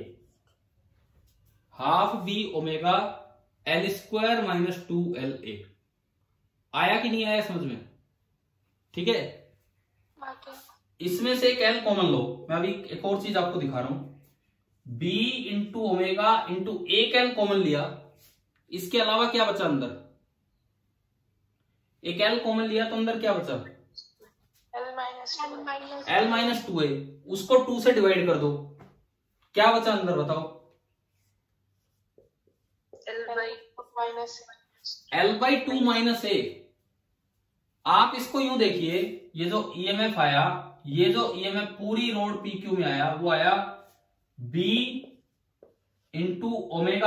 half B omega L square minus two L A. आया कि नहीं आया समझ में? ठीक है। इसमें से एक एल कॉमन लो, मैं अभी एक और चीज आपको दिखा रहा हूं, b इंटू ओमेगा इंटू एक एल कॉमन लिया, इसके अलावा क्या बचा अंदर, एक एल कॉमन लिया तो अंदर क्या बचा, एल माइनस टू है, उसको टू से डिवाइड कर दो, क्या बचा अंदर बताओ, L by two minus A. आप इसको यूं देखिए, ये जो ईएमएफ आया, ये जो ईएमएफ पूरी रोड पी क्यू में आया वो आया बी इंटू ओमेगा,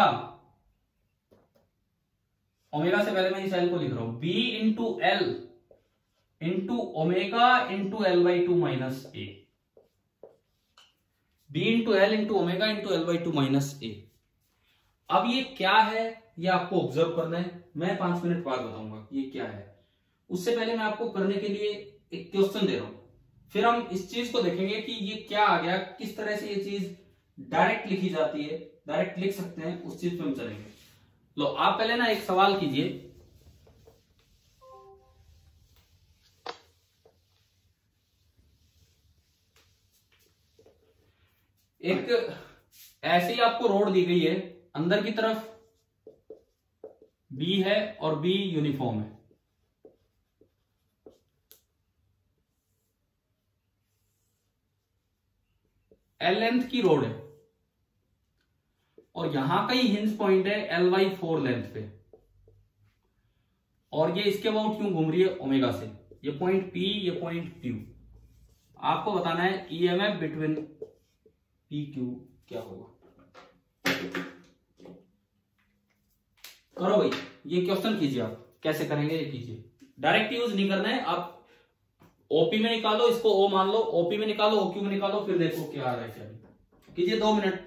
ओमेगा से पहले मैं इस एल को लिख रहा हूं, B into L into omega into L by two minus A, B into L into omega into L by two minus A. अब ये क्या है ये आपको ऑब्जर्व करना है, मैं पांच मिनट बाद बताऊंगा ये क्या है। उससे पहले मैं आपको करने के लिए एक क्वेश्चन दे रहा हूं, फिर हम इस चीज को देखेंगे कि ये क्या आ गया, किस तरह से ये चीज डायरेक्ट लिखी जाती है, डायरेक्ट लिख सकते हैं, उस चीज पे हम चलेंगे। लो आप पहले ना एक सवाल कीजिए, एक ऐसे ही आपको रोड दी गई है, अंदर की तरफ बी है और बी यूनिफॉर्म है, एल लेंथ की रोड है, और यहां का ही हिंज पॉइंट है एल वाई फोर लेंथ पे, और ये इसके अबाउट क्यों घूम रही है, ओमेगा से, ये पॉइंट पी ये पॉइंट क्यू। आपको बताना है ईएमएफ बिटवीन पी क्यू क्या होगा। करो भाई, ये क्वेश्चन कीजिए, आप कैसे करेंगे ये कीजिए, डायरेक्ट यूज नहीं करना है। आप ओपी में निकालो, इसको ओ मान लो, ओपी में निकालो, ओक्यू में निकालो, फिर देखो क्या आ रहा है क्या नहीं। कीजिए दो मिनट।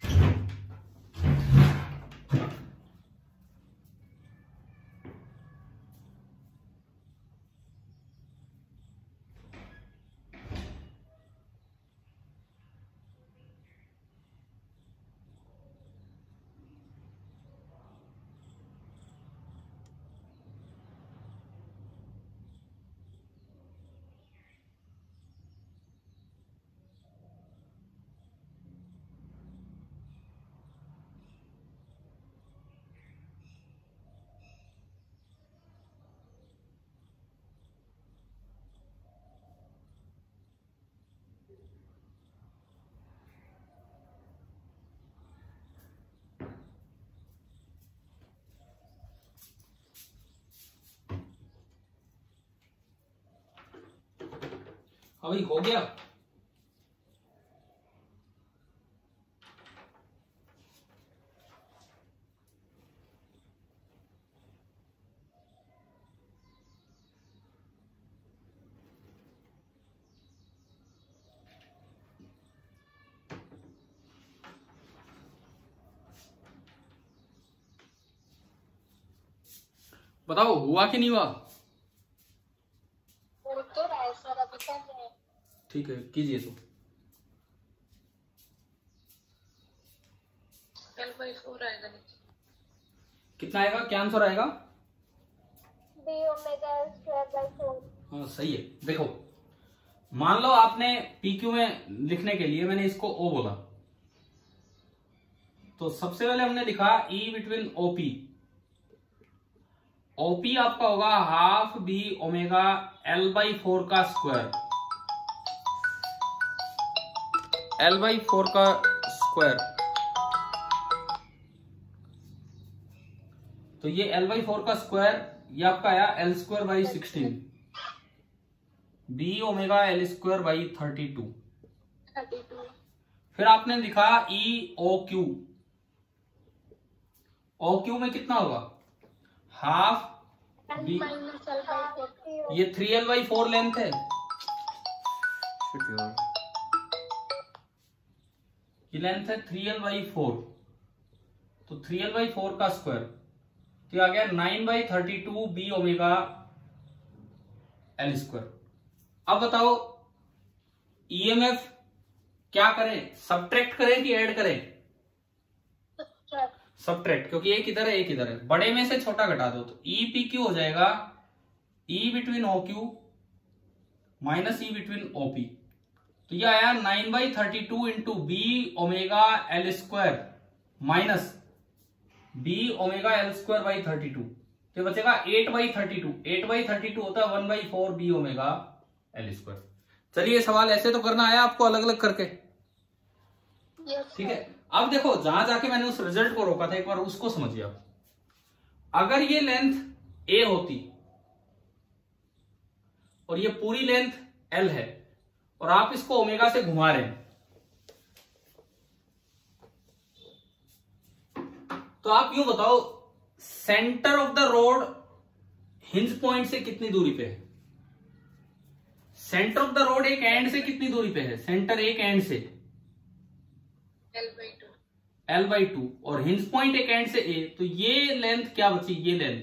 अभी हो गया। बताओ हुआ कि नहीं हुआ? वो तो रहा है सर, अभी कर रहे हैं। ठीक है, कीजिए तो। एल बाई फोर आएगा नीचे। कितना आएगा, क्या आंसर आएगा? B omega L square by four. हाँ सही है। देखो मान लो आपने पीक्यू में लिखने के लिए मैंने इसको ओ बोला, तो सबसे पहले हमने लिखा ई बिटवीन ओपी। ओपी आपका होगा half B omega L by four का स्क्वायर, एल बाई फोर का स्क्वायर। तो ये एल बाई फोर का स्क्वायर ये आपका आया L square by sixteen, B omega L square by thirty two. Thirty two. फिर आपने लिखा ई ओ क्यू। ओ क्यू में कितना होगा, half B, minus L by four. ये three L by four length है, ये लेंथ है थ्री एल बाई फोर, तो थ्री एल बाई फोर का स्क्वायर तो आ गया nine by thirty two B omega L square. अब बताओ ईएमएफ क्या करें, सब्ट्रैक्ट करें कि ऐड करें? सब्ट्रैक्ट, क्योंकि एक इधर है एक इधर है, बड़े में से छोटा घटा दो तो ई पी क्यू हो जाएगा E between O Q minus E between O P. तो ये आया nine by thirty two into B omega L square minus B omega L square by thirty two, तो बचेगा eight by thirty two. Eight by thirty two होता है one by four B omega L square. चलिए सवाल ऐसे तो करना है आपको अलग अलग करके, ठीक है। अब देखो जहां जाके मैंने उस रिजल्ट को रोका था एक बार उसको समझिए आप। अगर ये लेंथ ए होती और ये पूरी लेंथ एल है और आप इसको ओमेगा से घुमा रहे हैं, तो आप यूं बताओ centre of the road hinge point से कितनी दूरी पे है? सेंटर ऑफ द रोड एक एंड से कितनी दूरी पे है? सेंटर एक एंड से L by two. L by two और हिंज पॉइंट एक एंड से ए, तो ये लेंथ क्या बची? ये length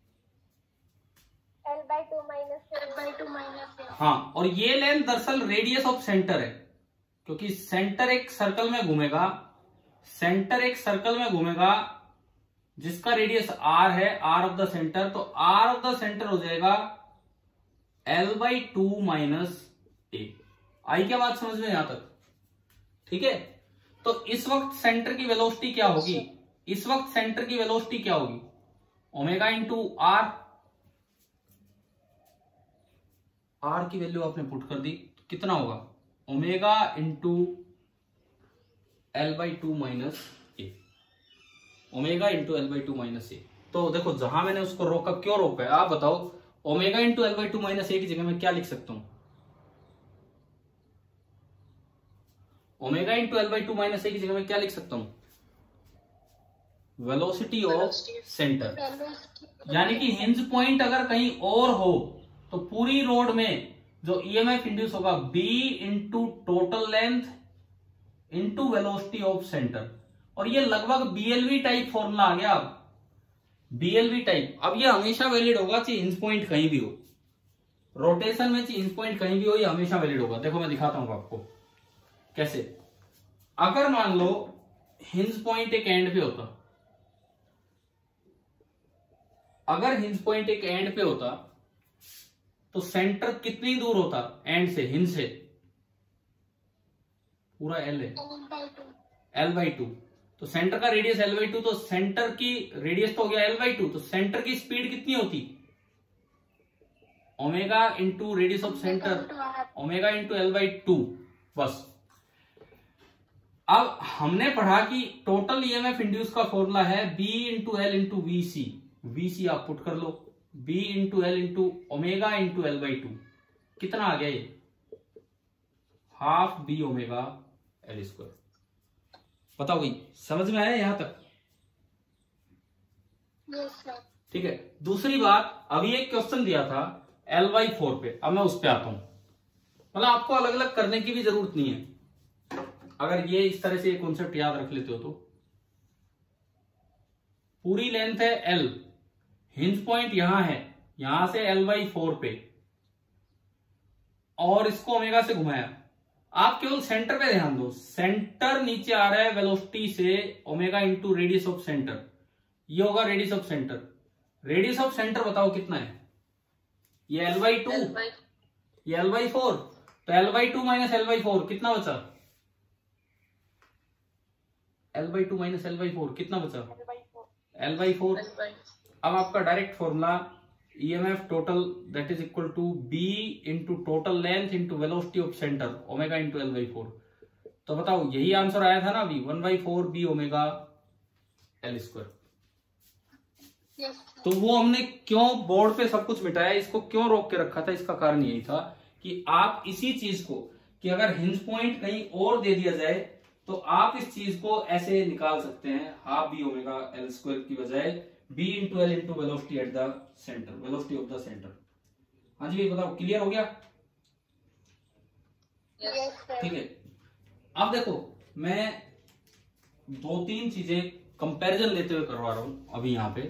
L by two minus L by two minus. हाँ, और ये लेंथ दरअसल रेडियस ऑफ सेंटर है, क्योंकि सेंटर एक सर्कल में घूमेगा, सेंटर एक सर्कल में घूमेगा जिसका रेडियस आर है, आर ऑफ द सेंटर, तो आर ऑफ द सेंटर हो जाएगा L by two minus A. आई क्या बात समझ में यहां तक? ठीक है। तो इस वक्त सेंटर की वेलोसिटी क्या होगी? इस वक्त सेंटर की वेलोसिटी क्या होगी? Omega into R. आर की वैल्यू आपने पुट कर दी तो कितना होगा? Omega into L by two minus A, omega into L by two minus A. तो देखो जहां मैंने उसको रोका, क्यों रोका है आप बताओ? Omega into L by two minus A की जगह मैं क्या लिख सकता हूं? Omega into L by two minus A की जगह मैं क्या लिख सकता हूं? Velocity of centre. यानी कि हिंज पॉइंट अगर कहीं और हो तो पूरी रोड में जो ईएमएफ इंड्यूस होगा B into total length into velocity of centre. और ये लगभग बीएलवी टाइप फॉर्मूला आ गया। अब बीएलवी टाइप, अब ये हमेशा वैलिड होगा चाहे हिंज पॉइंट कहीं भी हो, रोटेशन में चाहे हिंज पॉइंट कहीं भी हो, ये हमेशा वैलिड होगा। देखो मैं दिखाता हूं आपको कैसे। अगर मान लो हिंज पॉइंट एक एंड पे होता, अगर हिंज पॉइंट एक एंड पे होता तो सेंटर कितनी दूर होता एंड से, हिंज से? पूरा एल है, एल बाई टू। तो सेंटर का रेडियस एल बाई टू, तो सेंटर की रेडियस तो हो गया एल बाई टू, तो सेंटर की स्पीड कितनी होती? Omega into radius of centre, omega into L by two. बस अब हमने पढ़ा कि टोटल ईएमएफ इंड्यूस का फॉर्मूला है B into L into V C. V C आप पुट कर लो, B into L into omega into L by two. कितना आ गया ये? Half B omega L square. बताओ भाई समझ में आया यहां तक? ठीक है। दूसरी बात, अभी एक क्वेश्चन दिया था एल बाई फोर पे, अब मैं उस पे आता हूं। मतलब आपको अलग अलग करने की भी जरूरत नहीं है, अगर ये इस तरह से ये कॉन्सेप्ट याद रख लेते हो तो। पूरी लेंथ है एल, हिंज पॉइंट यहां है, यहां से एल बाई फोर पे, और इसको ओमेगा से घुमाया। आप केवल सेंटर पे ध्यान दो, सेंटर नीचे आ रहा है वेलोसिटी से omega into radius of centre, ये होगा radius of centre. Radius of centre बताओ कितना है, ये एल बाई टू, ये एल बाई फोर, तो L by two minus L by four कितना बचा, L by two minus L by four कितना बचा, एल बाई फोर। अब आपका direct formula E M F total that is equal to B into total length into velocity of centre omega into L by four. तो बताओ यही answer आया था ना अभी, one by four B omega L square. yes, तो वो हमने क्यों बोर्ड पे सब कुछ मिटाया, इसको क्यों रोक के रखा था, इसका कारण यही था कि आप इसी चीज को, कि अगर हिंज पॉइंट कहीं और दे दिया जाए तो आप इस चीज को ऐसे निकाल सकते हैं, half B omega L square की बजाय B into L into velocity at the centre, velocity of the centre. हाँ जी बताओ, क्लियर हो गया? yes, ठीक है। अब देखो मैं दो तीन चीजें कंपैरिजन लेते हुए करवा रहा हूं अभी यहां पे।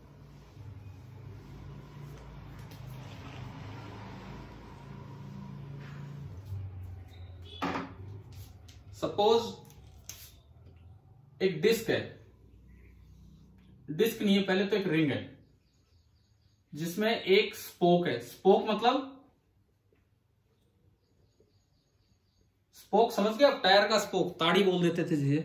सपोज एक डिस्क है, डिस्क नहीं है पहले तो, एक रिंग है जिसमें एक स्पोक है। स्पोक मतलब स्पोक समझ गए आप, टायर का स्पोक, ताड़ी बोल देते थे जिसे,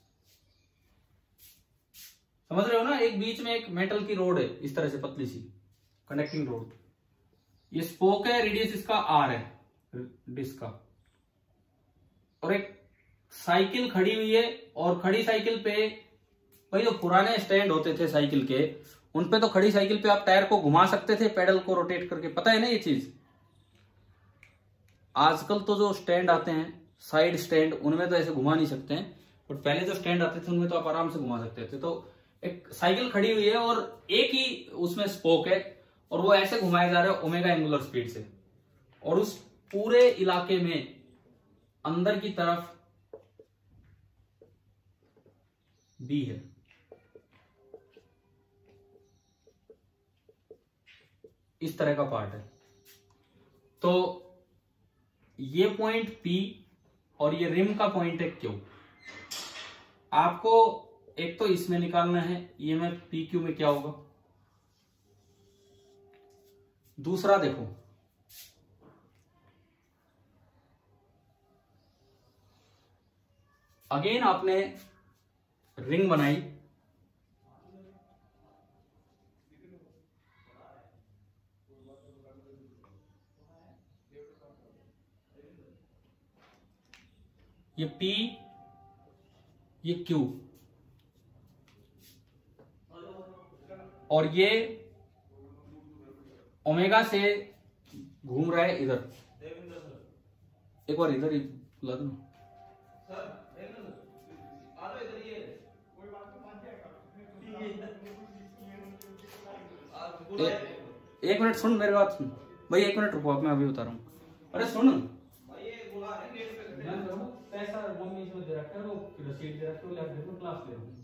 समझ रहे हो ना। एक बीच में एक मेटल की रोड है इस तरह से पतली सी कनेक्टिंग रोड, ये स्पोक है, रेडियस इसका आर है डिस्क का। और एक साइकिल खड़ी हुई है, और खड़ी साइकिल पे भाई जो पुराने स्टैंड होते थे साइकिल के, उनपे तो खड़ी साइकिल पे आप टायर को घुमा सकते थे पेडल को रोटेट करके, पता है ना ये चीज। आजकल तो जो स्टैंड आते हैं साइड स्टैंड, उनमें तो ऐसे घुमा नहीं सकते हैं, बट पहले जो स्टैंड आते थे उनमें तो आप आराम से घुमा सकते थे। तो एक साइकिल खड़ी हुई है और एक ही उसमें स्पोक है, और वो ऐसे घुमाए जा रहे हैं ओमेगा एंगुलर स्पीड से, और उस पूरे इलाके में अंदर की तरफ बी है। इस तरह का पार्ट है। तो ये पॉइंट P और ये रिम का पॉइंट है Q। आपको एक तो इसमें निकालना है ईएमएफ पी क्यू में क्या होगा। दूसरा देखो, अगेन आपने रिंग बनाई, ये P ये Q, और ये ओमेगा से घूम रहा है इधर। एक बार इधर ही बुला दो। एक मिनट सुन, मेरी बात सुन भाई, एक मिनट रुको, मैं अभी बता रहा हूँ। अरे सुन, पैसा मम्मी इसमें दे रखा है, वो रसीद दे रखा है, लैब देखो क्लास ले रहा हूँ।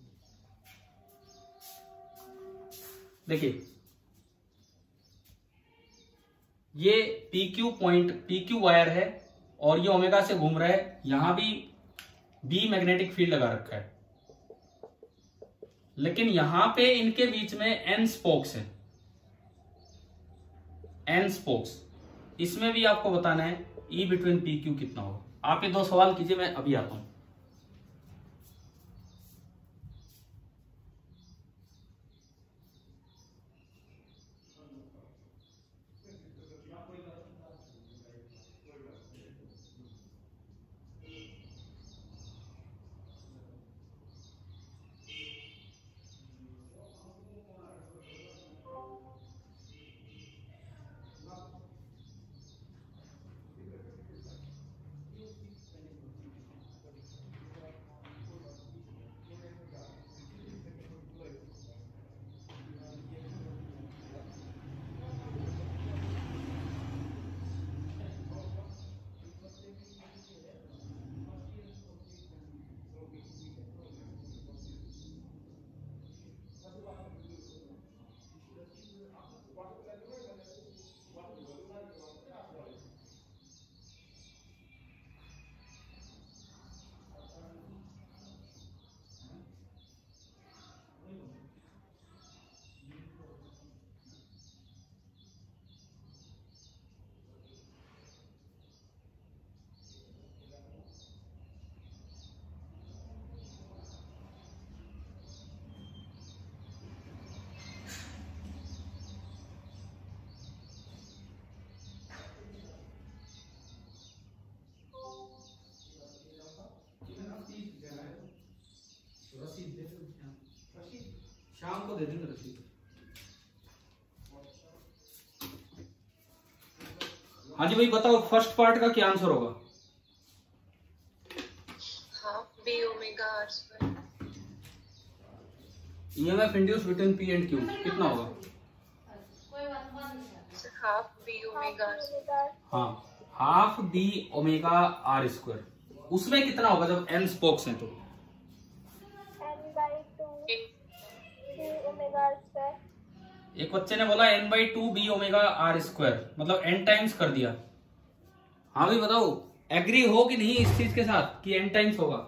देखिए ये P Q point, P Q wire है, और ये ओमेगा से घूम रहा है। यहां भी बी मैग्नेटिक फील्ड लगा रखा है, लेकिन यहां पे इनके बीच में एन स्पोक्स है, एन स्पोक्स। इसमें भी आपको बताना है ई बिटवीन पी क्यू कितना होगा। आप ये दो सवाल कीजिए, मैं अभी आता हूं। हाँ जी भाई बताओ, फर्स्ट पार्ट का क्या आंसर होगा? Half B omega R square. EMF induce between P and Q कितना होगा? Half B omega R square. हाँ, half B omega R square. उसमें कितना होगा जब एन स्पोक्स हैं तो? N by two B omega R square. एक बच्चे ने बोला N by two B omega R square, मतलब एन टाइम्स कर दिया। हाँ भाई बताओ, एग्री हो कि नहीं इस चीज के साथ कि एन टाइम्स होगा?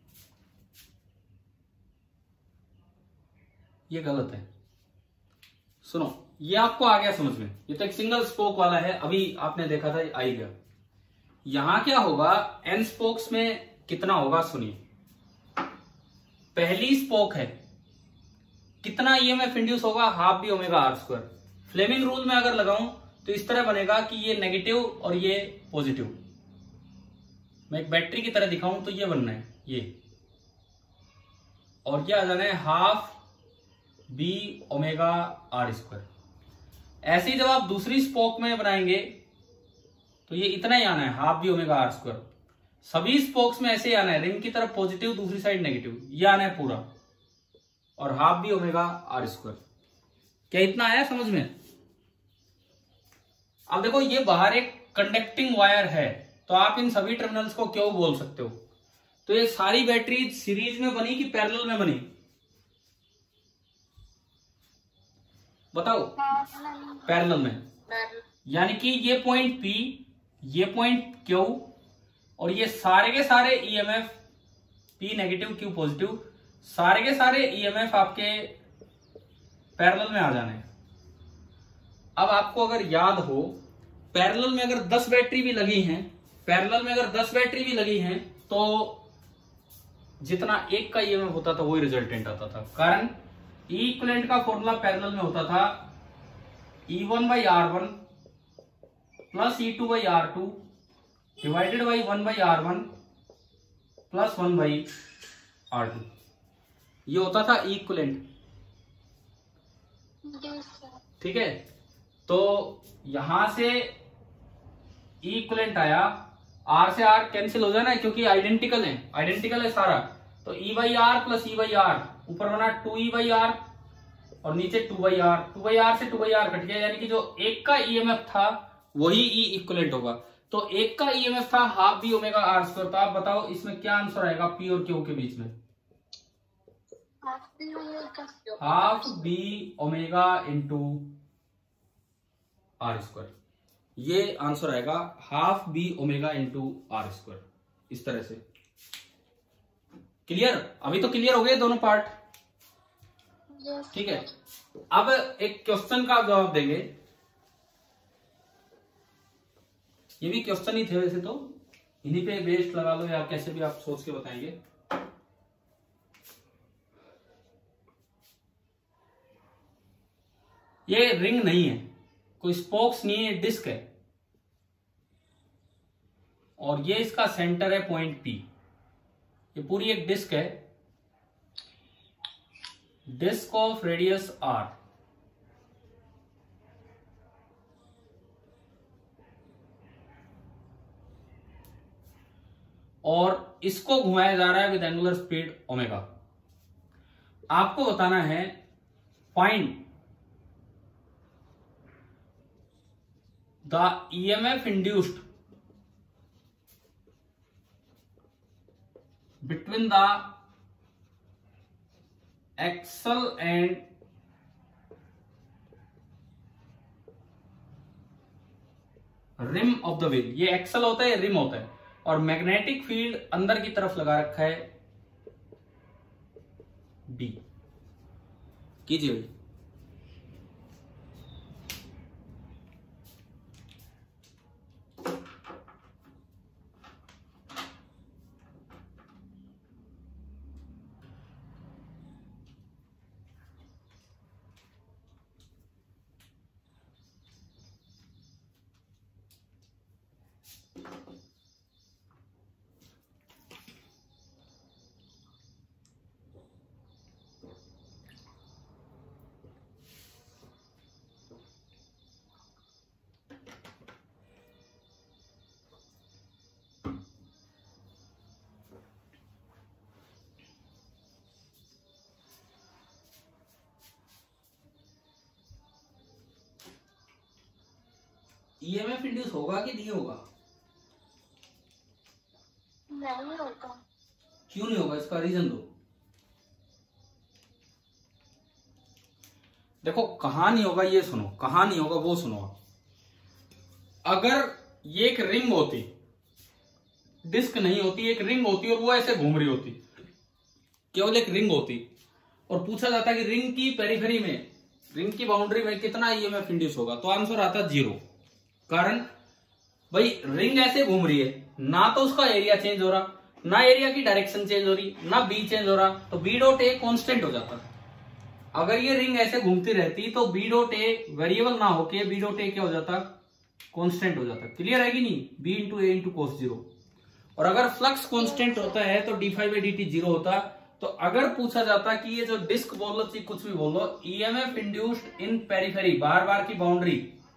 ये गलत है। सुनो, ये आपको आ गया समझ में, ये तो एक सिंगल स्पोक वाला है, अभी आपने देखा था आ ही गया। यहां क्या होगा, एन स्पोक्स में कितना होगा सुनिए। पहली स्पोक है, कितना ईएमएफ इंड्यूस होगा? Half B omega R square. Fleming rule में अगर लगाऊं तो इस तरह बनेगा कि ये नेगेटिव और ये पॉजिटिव। मैं एक बैटरी की तरह दिखाऊं तो ये बनना है ये, और ये आ जाना है half B omega R square. ऐसे ही जब आप दूसरी स्पोक में बनाएंगे तो ये इतना ही आना है, half B omega R square. सभी स्पोक्स में ऐसे ही आना है, रिंग की तरफ पॉजिटिव, दूसरी साइड नेगेटिव, ये आना है पूरा, और half B omega R square. क्या इतना आया समझ में? अब देखो, ये बाहर एक कंडक्टिंग वायर है, तो आप इन सभी टर्मिनल्स को क्यों बोल सकते हो? तो ये सारी बैटरी सीरीज में बनी कि पैरेलल में बनी? बताओ। पैरेलल में, यानी कि ये पॉइंट P, ये पॉइंट Q, और ये सारे के सारे EMF P negative Q positive, सारे के सारे ईएमएफ आपके पैरेलल में आ जाने हैं। अब आपको अगर याद हो, पैरेलल में अगर दस बैटरी भी लगी हैं, पैरेलल में अगर दस बैटरी भी लगी हैं तो जितना एक का ईएमएफ होता था वही रिजल्टेंट आता था। कारण इक्विवेलेंट का फॉर्मूला पैरेलल में होता था E one by R one plus E two by R two divided by one by R one plus one by R two. ये होता था इक्विवेलेंट। ठीक है, तो यहां से इक्विवेलेंट आया, आर से आर कैंसिल हो जाना है क्योंकि आइडेंटिकल है, आइडेंटिकल है सारा। तो E by R plus E by R, ऊपर बना टू ई बाई आर और नीचे two by R, two by R से टू बाई आर कट गया, यानी कि जो एक का ईएमएफ था वही ई इक्विवेलेंट होगा। तो एक का ईएमएफ था half B omega R square. तो आप बताओ इसमें क्या आंसर आएगा पी और क्यू के बीच में? Half B omega into R square, ये आंसर आएगा half B omega into R square. इस तरह से क्लियर? अभी तो क्लियर हो गए दोनों पार्ट। ठीक है, अब एक क्वेश्चन का जवाब देंगे। ये भी क्वेश्चन ही थे वैसे तो, इन्हीं पे बेस्ड लगा लो या कैसे भी आप सोच के बताएंगे। ये रिंग नहीं है, कोई स्पोक्स नहीं है, डिस्क है, और ये इसका सेंटर है पॉइंट P। ये पूरी एक डिस्क है, डिस्क ऑफ रेडियस R। और इसको घुमाया जा रहा है विद एंगुलर स्पीड ओमेगा। आपको बताना है find the EMF induced between the axle and rim of the wheel। ये एक्सल होता है, रिम होता है, और मैग्नेटिक फील्ड अंदर की तरफ लगा रखा है डी। कीजिए। ईएमएफ इंड्यूस होगा कि नहीं होगा? नहीं होगा। क्यों नहीं होगा, इसका रीजन दो। देखो कहां नहीं होगा ये सुनो, कहां नहीं होगा वो सुनो। अगर ये एक रिंग होती, डिस्क नहीं होती, एक रिंग होती और वो ऐसे घूम रही होती, केवल एक रिंग होती, और पूछा जाता कि रिंग की पेरिफेरी में, रिंग की बाउंड्री में कितना ईएमएफ इंड्यूस होगा, तो आंसर आता जीरो। कारण भाई रिंग ऐसे घूम रही है, ना तो उसका एरिया चेंज हो रहा, ना एरिया की डायरेक्शन चेंज हो रही, ना बी चेंज हो रहा, तो बी डॉट ए कॉन्स्टेंट हो जाता। अगर ये रिंग ऐसे घूमती रहती तो बी डॉट ए वेरिएबल ना होके बी डॉट ए क्या हो जाता, कांस्टेंट हो जाता। क्लियर है कि नहीं? B into A into cos zero. और अगर फ्लक्स कांस्टेंट होता है तो D phi by D T zero होता। तो अगर पूछा जाता कि ये जो डिस्क बोल लो चाहे कुछ भी बोल लो, ईएमएफ इंड्यूस्ड इन पेरिफेरी, बाहर बाहर की बाउंड्री,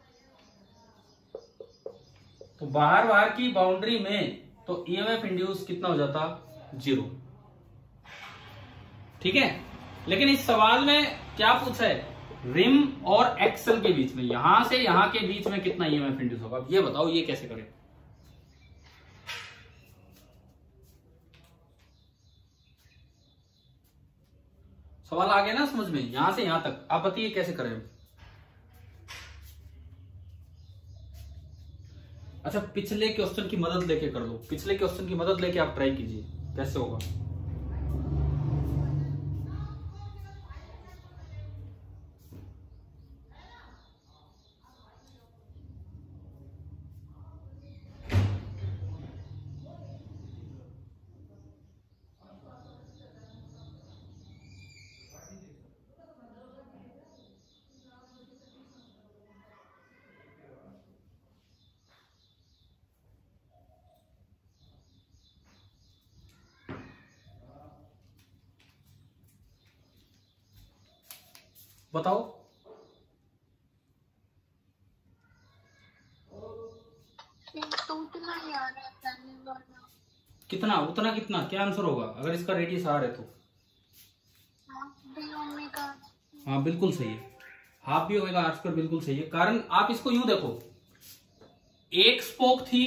तो बाहर बाहर की बाउंड्री में तो ईएमएफ इंड्यूस कितना हो जाता, जीरो। ठीक है, लेकिन इस सवाल में क्या पूछा है, रिम और एक्सल के बीच में, यहां से यहां के बीच में कितना ईएमएफ इंड्यूस होगा, ये बताओ ये कैसे करें। सवाल आ गया ना समझ में, यहां से यहां तक, आप बताइए कैसे करें। अच्छा पिछले क्वेश्चन की मदद लेके कर लो, पिछले क्वेश्चन की मदद लेके आप ट्राई कीजिए कैसे होगा। बताओ तो उतना ही आ रहा था वाला। कितना, उतना कितना, क्या आंसर होगा अगर इसका रेडियस आर है तो? Half B omega. हाँ बिल्कुल सही है, half B omega R square बिल्कुल सही है। कारण आप इसको यूं देखो, एक स्पोक थी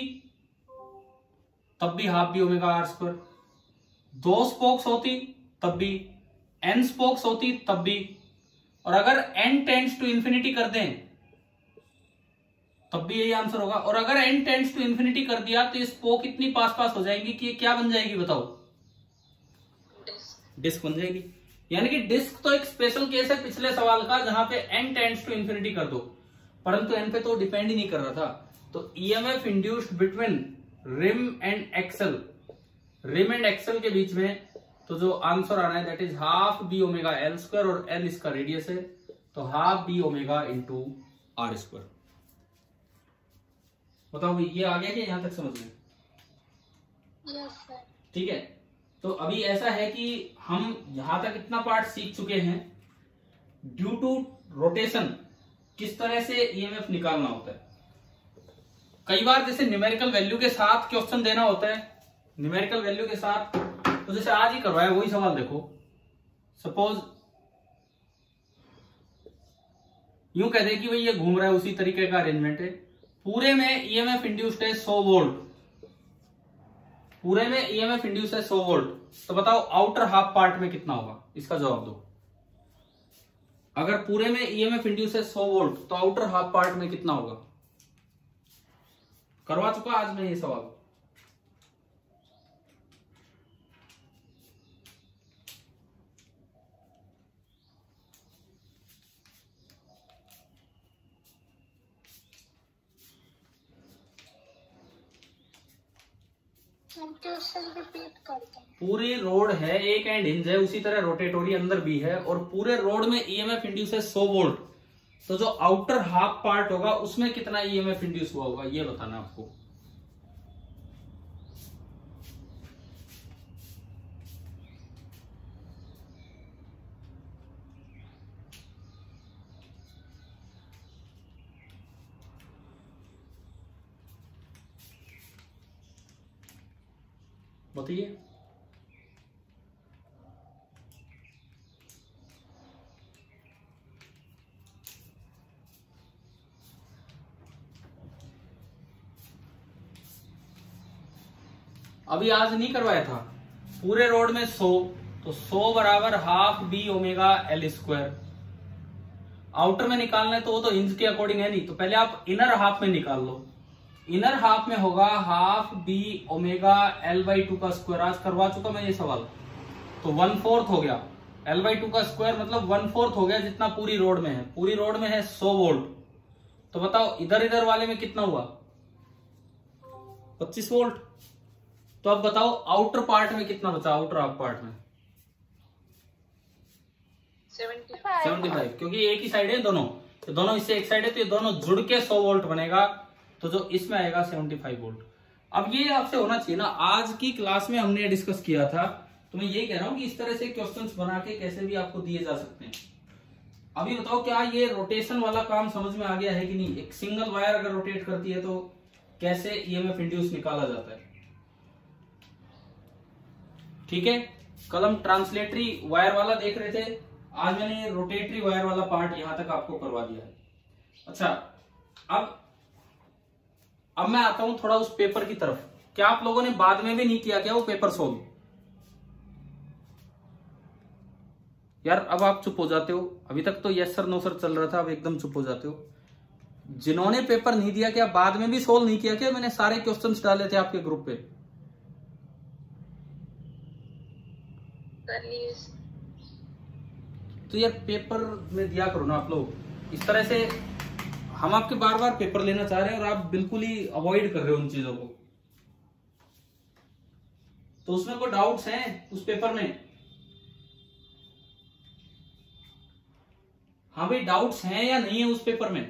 तब भी half B omega R square, दो स्पोक्स होती तब भी, एन स्पोक्स होती तब भी, और अगर एन टेंड्स टू इंफिनिटी कर दें तब भी यही आंसर होगा। और अगर एन टेंड्स टू इंफिनिटी कर दिया तो ये स्पोक इतनी पास पास हो जाएंगी कि ये क्या बन जाएगी बताओ, डिस्क बन जाएगी। यानी कि डिस्क तो एक स्पेशल केस है पिछले सवाल का, जहां पे एन टेंड्स टू इंफिनिटी कर दो, परंतु एन पे तो डिपेंड ही नहीं कर रहा था। तो EMF induced between rim and axle, rim and axle के बीच में, तो जो आंसर आ रहा है that is half B omega L square, और एल इसका रेडियस है, तो half B omega into R square. बताओ भाई ये आ गया क्या यहां तक समझ में? Yes sir. ठीक है, तो अभी ऐसा है कि हम यहां तक इतना पार्ट सीख चुके हैं, ड्यू टू रोटेशन किस तरह से ईएमएफ निकालना होता है। कई बार जैसे न्यूमेरिकल वैल्यू के साथ क्वेश्चन देना होता है, न्यूमेरिकल वैल्यू के साथ, तो जैसे आज ही करवाया वही सवाल देखो। सपोज यूं कहते हैं कि भाई ये घूम रहा है, उसी तरीके का अरेंजमेंट है, पूरे में ईएमएफ इंड्यूस्ड है सौ वोल्ट, पूरे में ईएमएफ इंड्यूस है सौ वोल्ट, तो बताओ आउटर हाफ पार्ट में कितना होगा, इसका जवाब दो। अगर पूरे में ईएमएफ इंड्यूस है सौ वोल्ट तो आउटर हाफ पार्ट में कितना होगा? करवा चुका आज मैं ये सवाल। रिपीट करते हैं। पूरी रोड है, एक एंड हिंज है, उसी तरह रोटेटोरी अंदर भी है, और पूरे रोड में ईएमएफ इंड्यूस है सौ वोल्ट, तो जो आउटर हाफ पार्ट होगा उसमें कितना ईएमएफ इंड्यूस हुआ होगा ये बताना आपको। बताइए। अभी आज नहीं करवाया था। पूरे रोड में सौ, तो सौ बराबर half B omega L square. Outer में निकालना है तो वो तो इंच के अकॉर्डिंग है नहीं, तो पहले आप इनर हाफ में निकाल लो। इनर हाफ में होगा half B omega L by two का स्क्वायर। आज करवा चुका मैं ये सवाल, तो वन फोर्थ हो गया। एल बाई टू का स्क्वायर मतलब वन फोर्थ हो गया जितना पूरी रोड में है। पूरी रोड में है सौ वोल्ट, तो बताओ इधर इधर वाले में कितना हुआ? पच्चीस वोल्ट। तो अब बताओ आउटर पार्ट में कितना बचा? आउटर हाफ पार्ट में सेवेंटी सेवेंटी फाइव, क्योंकि एक ही साइड है दोनों, तो दोनों इससे एक साइड है, तो ये दोनों जुड़ के सौ वोल्ट बनेगा, तो जो इसमें आएगा सेवेंटी फाइव वोल्ट। अब ये आपसे होना चाहिए ना, आज की क्लास में हमने डिस्कस किया था, तो मैं ये कह रहा हूं कि इस तरह से क्वेश्चंस बना के कैसे भी आपको दिए जा सकते हैं। अभी बताओ क्या ये रोटेशन वाला काम समझ में आ गया है कि नहीं? एक सिंगल वायर अगर रोटेट करती है तो कैसे ईएमएफ इंड्यूस निकाला जाता है। ठीक है, कल हम ट्रांसलेटरी वायर वाला देख रहे थे, आज मैंने रोटेटरी वायर वाला पार्ट यहां तक आपको करवा दिया है। अच्छा, अब अब मैं आता हूं थोड़ा उस पेपर की तरफ। क्या आप लोगों ने बाद में भी नहीं किया क्या वो पेपर सोल्व? यार अब आप चुप हो जाते हो, अभी तक तो यस सर नो सर चल रहा था, अब एकदम चुप हो जाते हो। जिन्होंने पेपर नहीं दिया क्या बाद में भी सोल्व नहीं किया क्या? मैंने सारे क्वेश्चंस डाले थे आपके ग्रुप पे। तो यार पेपर में दिया करो ना आप लोग। इस तरह से हम आपके बार बार पेपर लेना चाह रहे हैं और आप बिल्कुल ही अवॉइड कर रहे हो उन चीजों को। तो उसमें कोई डाउट्स हैं उस पेपर में? हाँ भाई, डाउट्स हैं या नहीं है उस पेपर में?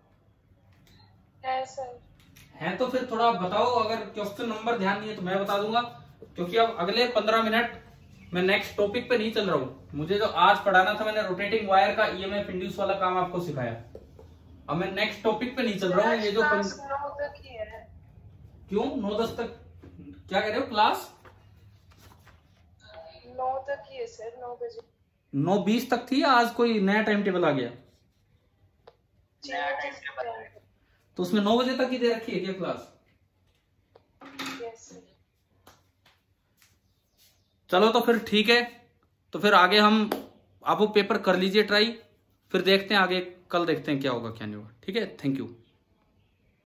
है सर। है तो फिर थोड़ा बताओ। अगर क्वेश्चन नंबर ध्यान नहीं है तो मैं बता दूंगा, क्योंकि अब अगले पंद्रह मिनट मैं नेक्स्ट टॉपिक पे नहीं चल रहा हूं। मुझे जो आज पढ़ाना था, मैंने रोटेटिंग वायर का ईएमएफ इंड्यूस वाला काम आपको सिखाया। अब मैं नेक्स्ट टॉपिक पे नहीं चल रहा हूँ। ये जो क्लास नौ तक ही है। क्यों नौ दस तक? क्या कह रहे हो? क्लास नौ तक ही है सर, नौ बजे। नौ बीस तक थी या आज कोई नया टाइम टेबल आ गया? नया टाइम टेबल। तो उसमें नौ बजे तक ही दे रखी है क्या क्लास? Yes sir. चलो तो फिर ठीक है, तो फिर आगे हम आप वो पेपर कर लीजिए ट्राई, फिर देखते हैं आगे, कल देखते हैं क्या होगा क्या नहीं होगा। ठीक है, थैंक यू।